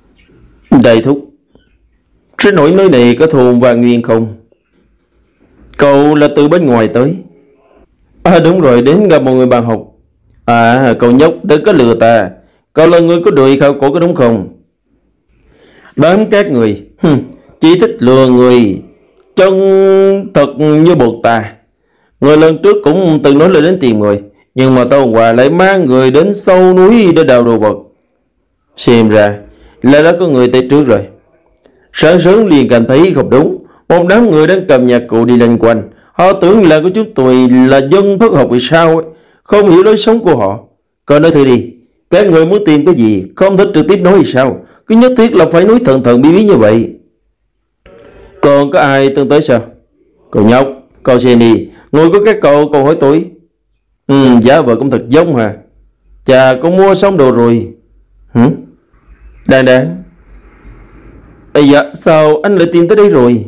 Đại thúc, xin hỏi nơi này có thôn Vạn Nguyên không? Cậu là từ bên ngoài tới? À đúng rồi, đến gặp một người bạn học. À cậu nhóc, đừng có lừa ta. Cậu là người có đuổi khảo cổ có đúng không? Đám các người chỉ thích lừa người, chân thật như bột ta. Người lần trước cũng từng nói là đến tìm người, nhưng mà tao Hòa lại mang người đến sâu núi để đào đồ vật. Xem ra là đã có người tới trước rồi. Sáng sớm liền cảm thấy không đúng. Một đám người đang cầm nhạc cụ đi lên quanh. Họ tưởng là của chúng tôi là dân thất học vì sao ấy. Không hiểu lối sống của họ. Còn nói thử đi, các người muốn tìm cái gì, không thích trực tiếp nói thì sao? Cứ nhất thiết là phải nói thần thần bí bí như vậy. Còn có ai từng tới sao? Cậu nhóc, cậu xem đi, người của các cậu còn hỏi tôi. Giá vợ cũng thật giống hả? Chà, con mua xong đồ rồi. Đáng đáng. Ây dạ, sao anh lại tìm tới đây rồi?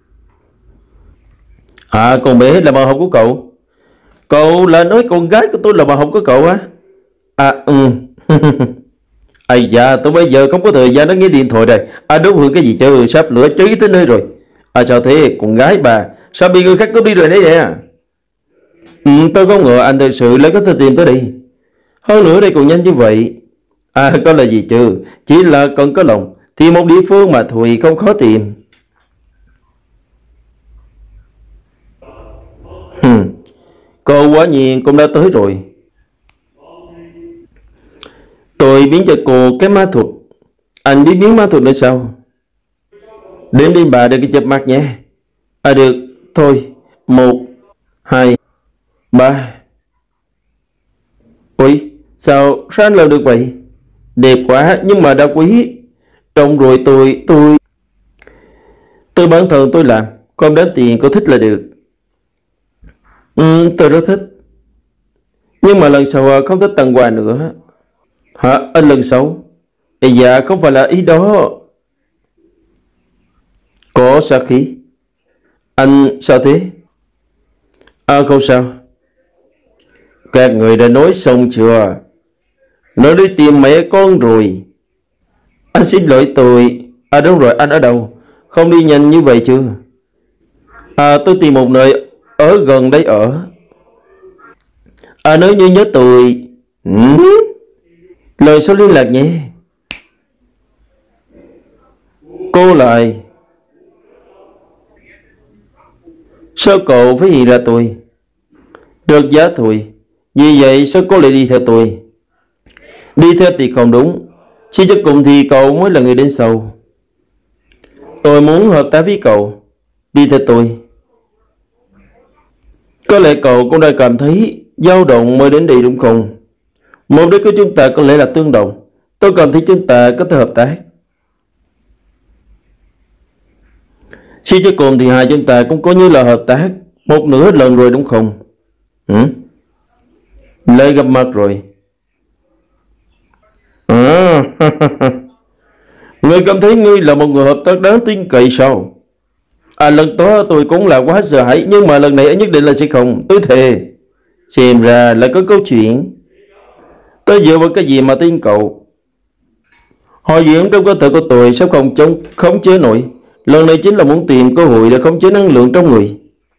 À, con bé là bạn học của cậu. Cậu là nói con gái của tôi là bạn học của cậu á? À, Ây dạ, tôi bây giờ không có thời gian để nghe điện thoại đây. À, đúng hơn cái gì chứ, sắp lửa cháy tới nơi rồi. À, sao thế, con gái bà, sao bị người khác cướp đi rồi đấy vậy à? Tôi không ngờ anh thực sự lại có thể tìm tới đây. Hơn nữa đây còn nhanh như vậy. À, có là gì chứ, chỉ là cần có lòng thì một địa phương mà Thùy không khó tìm. Cô quả nhiên cũng đã tới rồi. Tôi biến cho cô cái ma thuật. Anh biết biến ma thuật nữa sao? Đến đi bà, đừng có chập mặt nhé. À được, thôi. 1, 2, 3. Ui, sao anh làm được vậy? Đẹp quá nhưng mà đã quý. Trông rồi tôi bản thân tôi làm. Không đáng tiền, cô thích là được. Tôi rất thích. Nhưng mà lần sau không thích tặng quà nữa. Hả? Anh lần sau? Ây dạ, không phải là ý đó. Có sát khí. Anh sao thế? À không sao. Các người đã nói xong chưa? Nó đi tìm mẹ con rồi. Anh xin lỗi tôi. À đúng rồi, anh ở đâu? Không đi nhanh như vậy chứ? À tôi tìm một nơi ở gần đấy ở. À nếu như nhớ tôi. Lời số liên lạc nhé. Cô lại. Sao cậu phải hiện ra tôi? Được giá thôi. Vì vậy sao cô lại đi theo tôi? Đi theo thì không đúng. Suy cho cùng thì cậu mới là người đến sau. Tôi muốn hợp tác với cậu. Đi theo tôi. Có lẽ cậu cũng đã cảm thấy dao động mới đến đây đúng không? Mục đích của chúng ta có lẽ là tương đồng. Tôi cảm thấy chúng ta có thể hợp tác. Suy cho cùng thì hai chúng ta cũng có như là hợp tác một nửa lần rồi đúng không? Lại gặp mặt rồi. À, ngươi cảm thấy ngươi là một người hợp tác đáng tin cậy sao? À lần đó tôi cũng là quá sợ hãi, nhưng mà lần này nhất định là sẽ không. Tôi thề. Xem ra là có câu chuyện. Tôi dựa vào cái gì mà tin cậu? Họ diễn trong cơ thể của tôi sắp không khống chế nổi. Lần này chính là muốn tìm cơ hội để khống chế năng lượng trong người.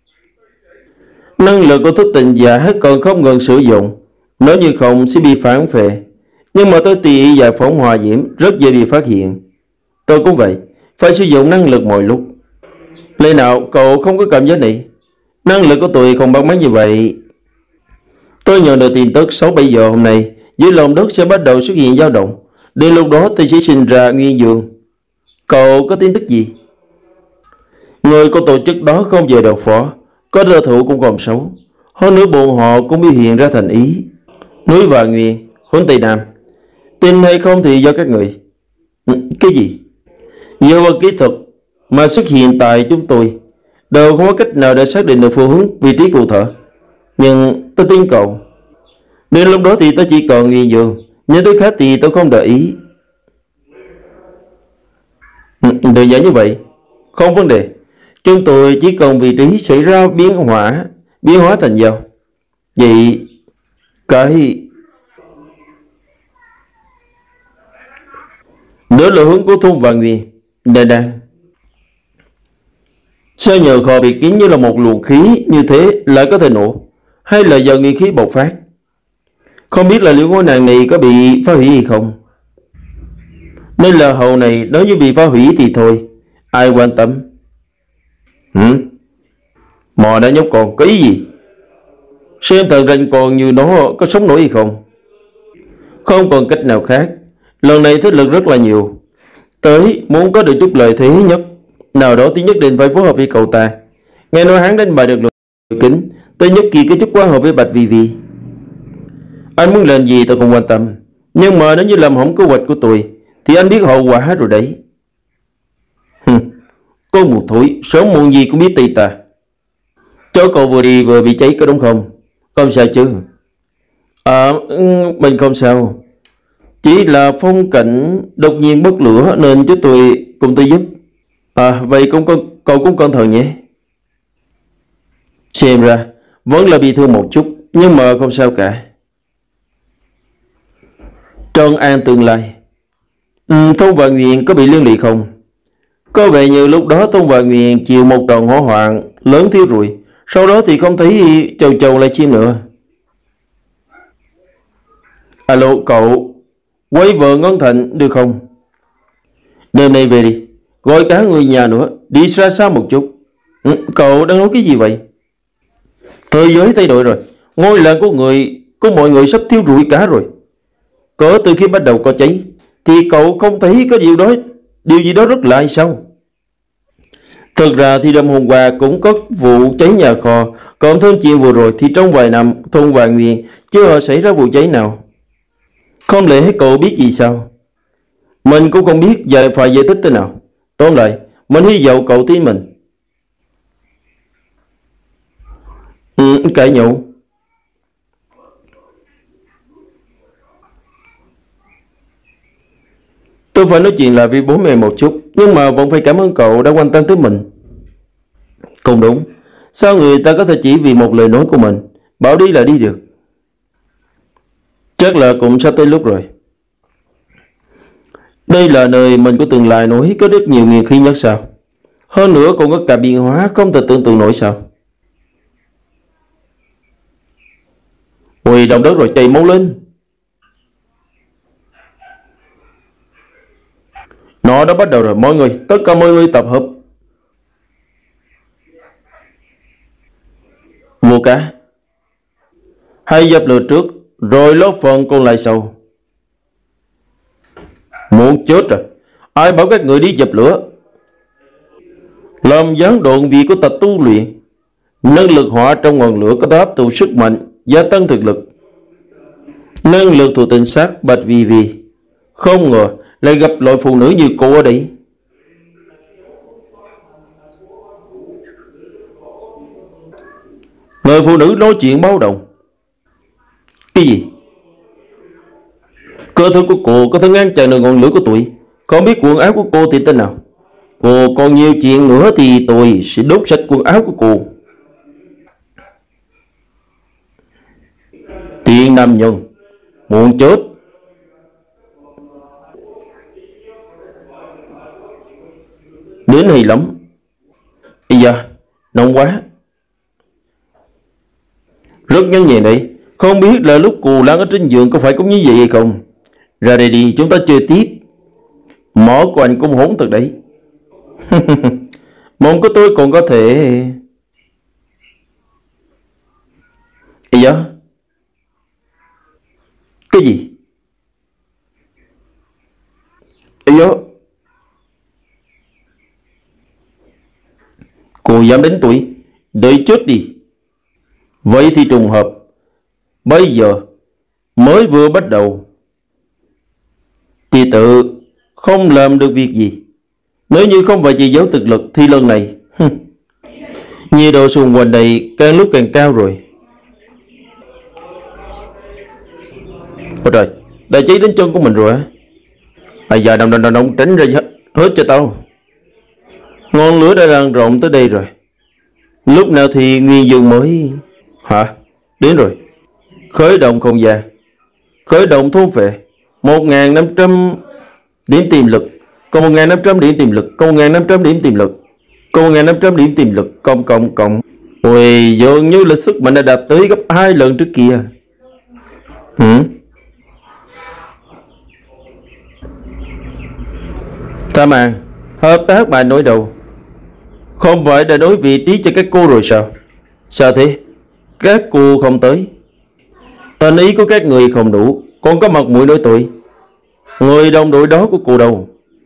Năng lượng của thức tỉnh giả còn không ngừng sử dụng. Nếu như không sẽ bị phản phệ. Nhưng mà tôi tùy giải phóng hòa diễm rất dễ bị phát hiện. Tôi cũng vậy, phải sử dụng năng lực mọi lúc. Lẽ nào cậu không có cảm giác này? Năng lực của tôi không bằng mắt như vậy. Tôi nhận được tin tức 6-7 giờ hôm nay, dưới lòng đất sẽ bắt đầu xuất hiện dao động. Đến lúc đó tôi sẽ sinh ra nguyên dương. Cậu có tin tức gì? Người của tổ chức đó không về đầu phó, có trợ thủ cũng còn xấu. Hơn nữa bọn họ cũng biểu hiện ra thành ý. Núi và Nguyên, hướng Tây Nam. Tin hay không thì do các người. Cái gì? Dựa vào kỹ thuật mà xuất hiện tại chúng tôi đều không có cách nào để xác định được phương hướng vị trí cụ thể. Nhưng tôi tin cậu. Đến lúc đó thì tôi chỉ còn nghi dương. Nhưng tôi khác thì tôi không để ý. Đơn giản như vậy. Không vấn đề. Chúng tôi chỉ cần vị trí xảy ra biến hóa thành dao. Vậy cái nữa là hướng của thôn và Nguyên. Đà đà. Sao nhờ kho bị kín như là một luồng khí như thế lại có thể nổ? Hay là do nguyên khí bộc phát? Không biết là liệu ngôi nàng này có bị phá hủy hay không? Nên là hầu này nếu như bị phá hủy thì thôi, ai quan tâm? Mò đã nhóc con có ý gì? Xem thần ranh còn như nó có sống nổi hay không? Không còn cách nào khác. Lần này thế lực rất là nhiều. Tới muốn có được chút lợi thế nhất nào đó thì nhất định phải phối hợp với cậu ta. Nghe nói hắn đánh bại được lục kính, tới nhất kỳ có chút quá hợp với Bạch Vì Vì. Anh muốn làm gì tôi không quan tâm, nhưng mà nếu như làm hỏng kế hoạch của tôi thì anh biết hậu quả rồi đấy. Có mùi thối, sớm muộn gì cũng biết tì ta. Cháu cậu vừa đi vừa bị cháy có đúng không? Không sao chứ? Mình không sao. Chỉ là phong cảnh đột nhiên bốc lửa nên chúng tôi cùng tôi giúp. Vậy cậu cũng cẩn thận nhé. Xem ra vẫn là bị thương một chút, nhưng mà không sao cả. Trân An tương lai. Thông Vạn Nguyện có bị liên lụy không? Có vẻ như lúc đó Thông Vạn Nguyện chịu một đòn hỏa hoạn lớn thiếu rồi. Sau đó thì không thấy chầu chầu lại chim nữa. Alo cậu, quay vợ Ngân Thành được không? Đêm nay về đi, gọi cả người nhà nữa, đi xa xa một chút. Cậu đang nói cái gì vậy? Thế giới thay đổi rồi, ngôi làng của mọi người sắp thiêu rụi cả rồi. Cỡ từ khi bắt đầu có cháy thì cậu không thấy có điều gì đó rất lạ hay sao? Thực ra thì đêm hôm qua cũng có vụ cháy nhà kho, còn thêm chuyện vừa rồi thì trong vài năm thôn Vạn Nguyện chưa xảy ra vụ cháy nào. Không lẽ cậu biết gì sao? Mình cũng không biết phải giải thích thế nào. Tóm lại, mình hy vọng cậu tin mình. Cãi nhau. Tôi phải nói chuyện lại với bố mẹ một chút, nhưng mà vẫn phải cảm ơn cậu đã quan tâm tới mình. Cũng đúng, sao người ta có thể chỉ vì một lời nói của mình bảo đi là đi được? Chắc là cũng sắp tới lúc rồi. Đây là nơi mình của tương lai nói có rất nhiều nguyên khí nhất sao? Hơn nữa còn có cả biến hóa không thể tưởng tượng nổi sao? Ôi động đất rồi, chạy máu lên. Nó đã bắt đầu rồi mọi người, tất cả mọi người tập hợp. Vô cá, hãy dập lửa trước rồi lót phần còn lại sau. Muốn chết rồi, ai bảo các người đi dập lửa? Làm gián đoạn việc của ta tu luyện. Năng lực hỏa trong ngọn lửa có thể hấp thụ sức mạnh, gia tăng thực lực. Năng lực thuộc tinh sát Bạch Vì Vì. Không ngờ lại gặp loại phụ nữ như cô ở đây. Người phụ nữ nói chuyện báo động. Cái gì? Cơ thể của cô có thể ngăn chặn được ngọn lửa của tôi. Không biết quần áo của cô thì tên nào? Cô còn nhiều chuyện nữa thì tôi sẽ đốt sạch quần áo của cô. Tiện nam nhân, muốn chết. Đến hay lắm. Ây da, nóng quá. Rất nhanh nhẹn đấy. Không biết là lúc Cù Lan ở trên giường có phải cũng như vậy hay không? Ra đây đi, chúng ta chơi tiếp. Mỏ của anh cũng hỗn thật đấy. Mong của tôi còn có thể... Ây da. Cái gì? Ây da. Cô dám đánh tôi, đợi chết đi. Vậy thì trùng hợp. Bây giờ mới vừa bắt đầu thì tự không làm được việc gì. Nếu như không phải chỉ giấu thực lực thì lần này nhiệt độ xung quanh đây càng lúc càng cao rồi. Ôi trời, đã cháy đến chân của mình rồi á. Giờ đồng tránh ra hết cho tao. Ngọn lửa đã lan rộng tới đây rồi. Lúc nào thì nguyên dương mới... Hả? Đến rồi. Khởi động không gian. Khởi động thôn vệ. 1.500 điểm tiềm lực. Còn 1.500 điểm tiềm lực. Còn 1.500 điểm tiềm lực. Còn 1.500 điểm tiềm lực cộng. Ôi, dường như là sức mạnh đã đạt tới gấp 2 lần trước kia. Tam An, hợp tác mà nói đâu? Không phải đã nói vị trí cho các cô rồi sao? Sao thế? Các cô không tới. Thành ý của các người không đủ, còn có mặt mũi nói tôi. Người đồng đội đó của cô đâu?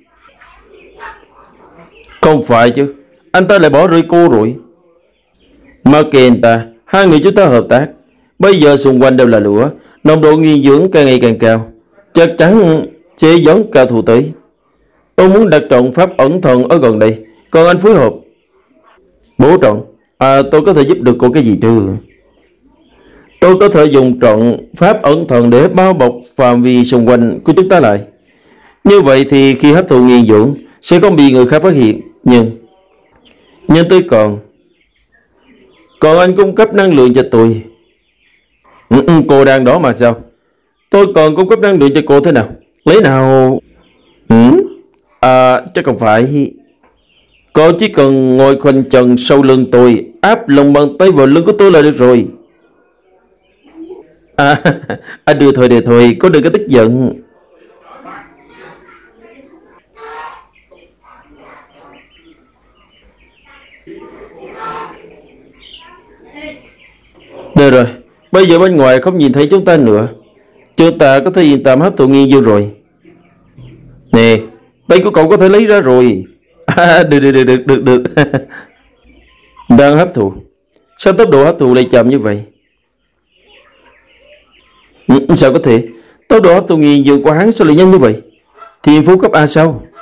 Không phải chứ, anh ta lại bỏ rơi cô rồi. Mà kệ anh ta, hai người chúng ta hợp tác. Bây giờ xung quanh đều là lửa, nồng độ nguyên dưỡng càng ngày càng cao, chắc chắn sẽ dẫn cao thủ tới. Tôi muốn đặt trận pháp ẩn thần ở gần đây, còn anh phối hợp. Bố trận, tôi có thể giúp được cô cái gì chứ? Tôi có thể dùng trận pháp ẩn thần để bao bọc phạm vi xung quanh của chúng ta lại. Như vậy thì khi hấp thụ nguyên dưỡng sẽ không bị người khác phát hiện. Nhưng tôi còn anh cung cấp năng lượng cho tôi. Cô đang đó mà sao? Tôi còn cung cấp năng lượng cho cô thế nào? Lấy nào? Chắc không phải. Cô chỉ cần ngồi khoanh chân sau lưng tôi, áp lòng bàn tay vào lưng của tôi là được rồi. Đưa thôi, cô đừng có tức giận. Được rồi, bây giờ bên ngoài không nhìn thấy chúng ta nữa. Chúng ta có thể yên tâm hấp thụ nghiên dương rồi. Nè, tay của cậu có thể lấy ra rồi. Được. Đang hấp thụ. Sao tốc độ hấp thụ lại chậm như vậy? Sao có thể? Tốc độ hấp thụ nghiên dương của hắn sao lại nhanh như vậy? Thiên phú cấp A sao?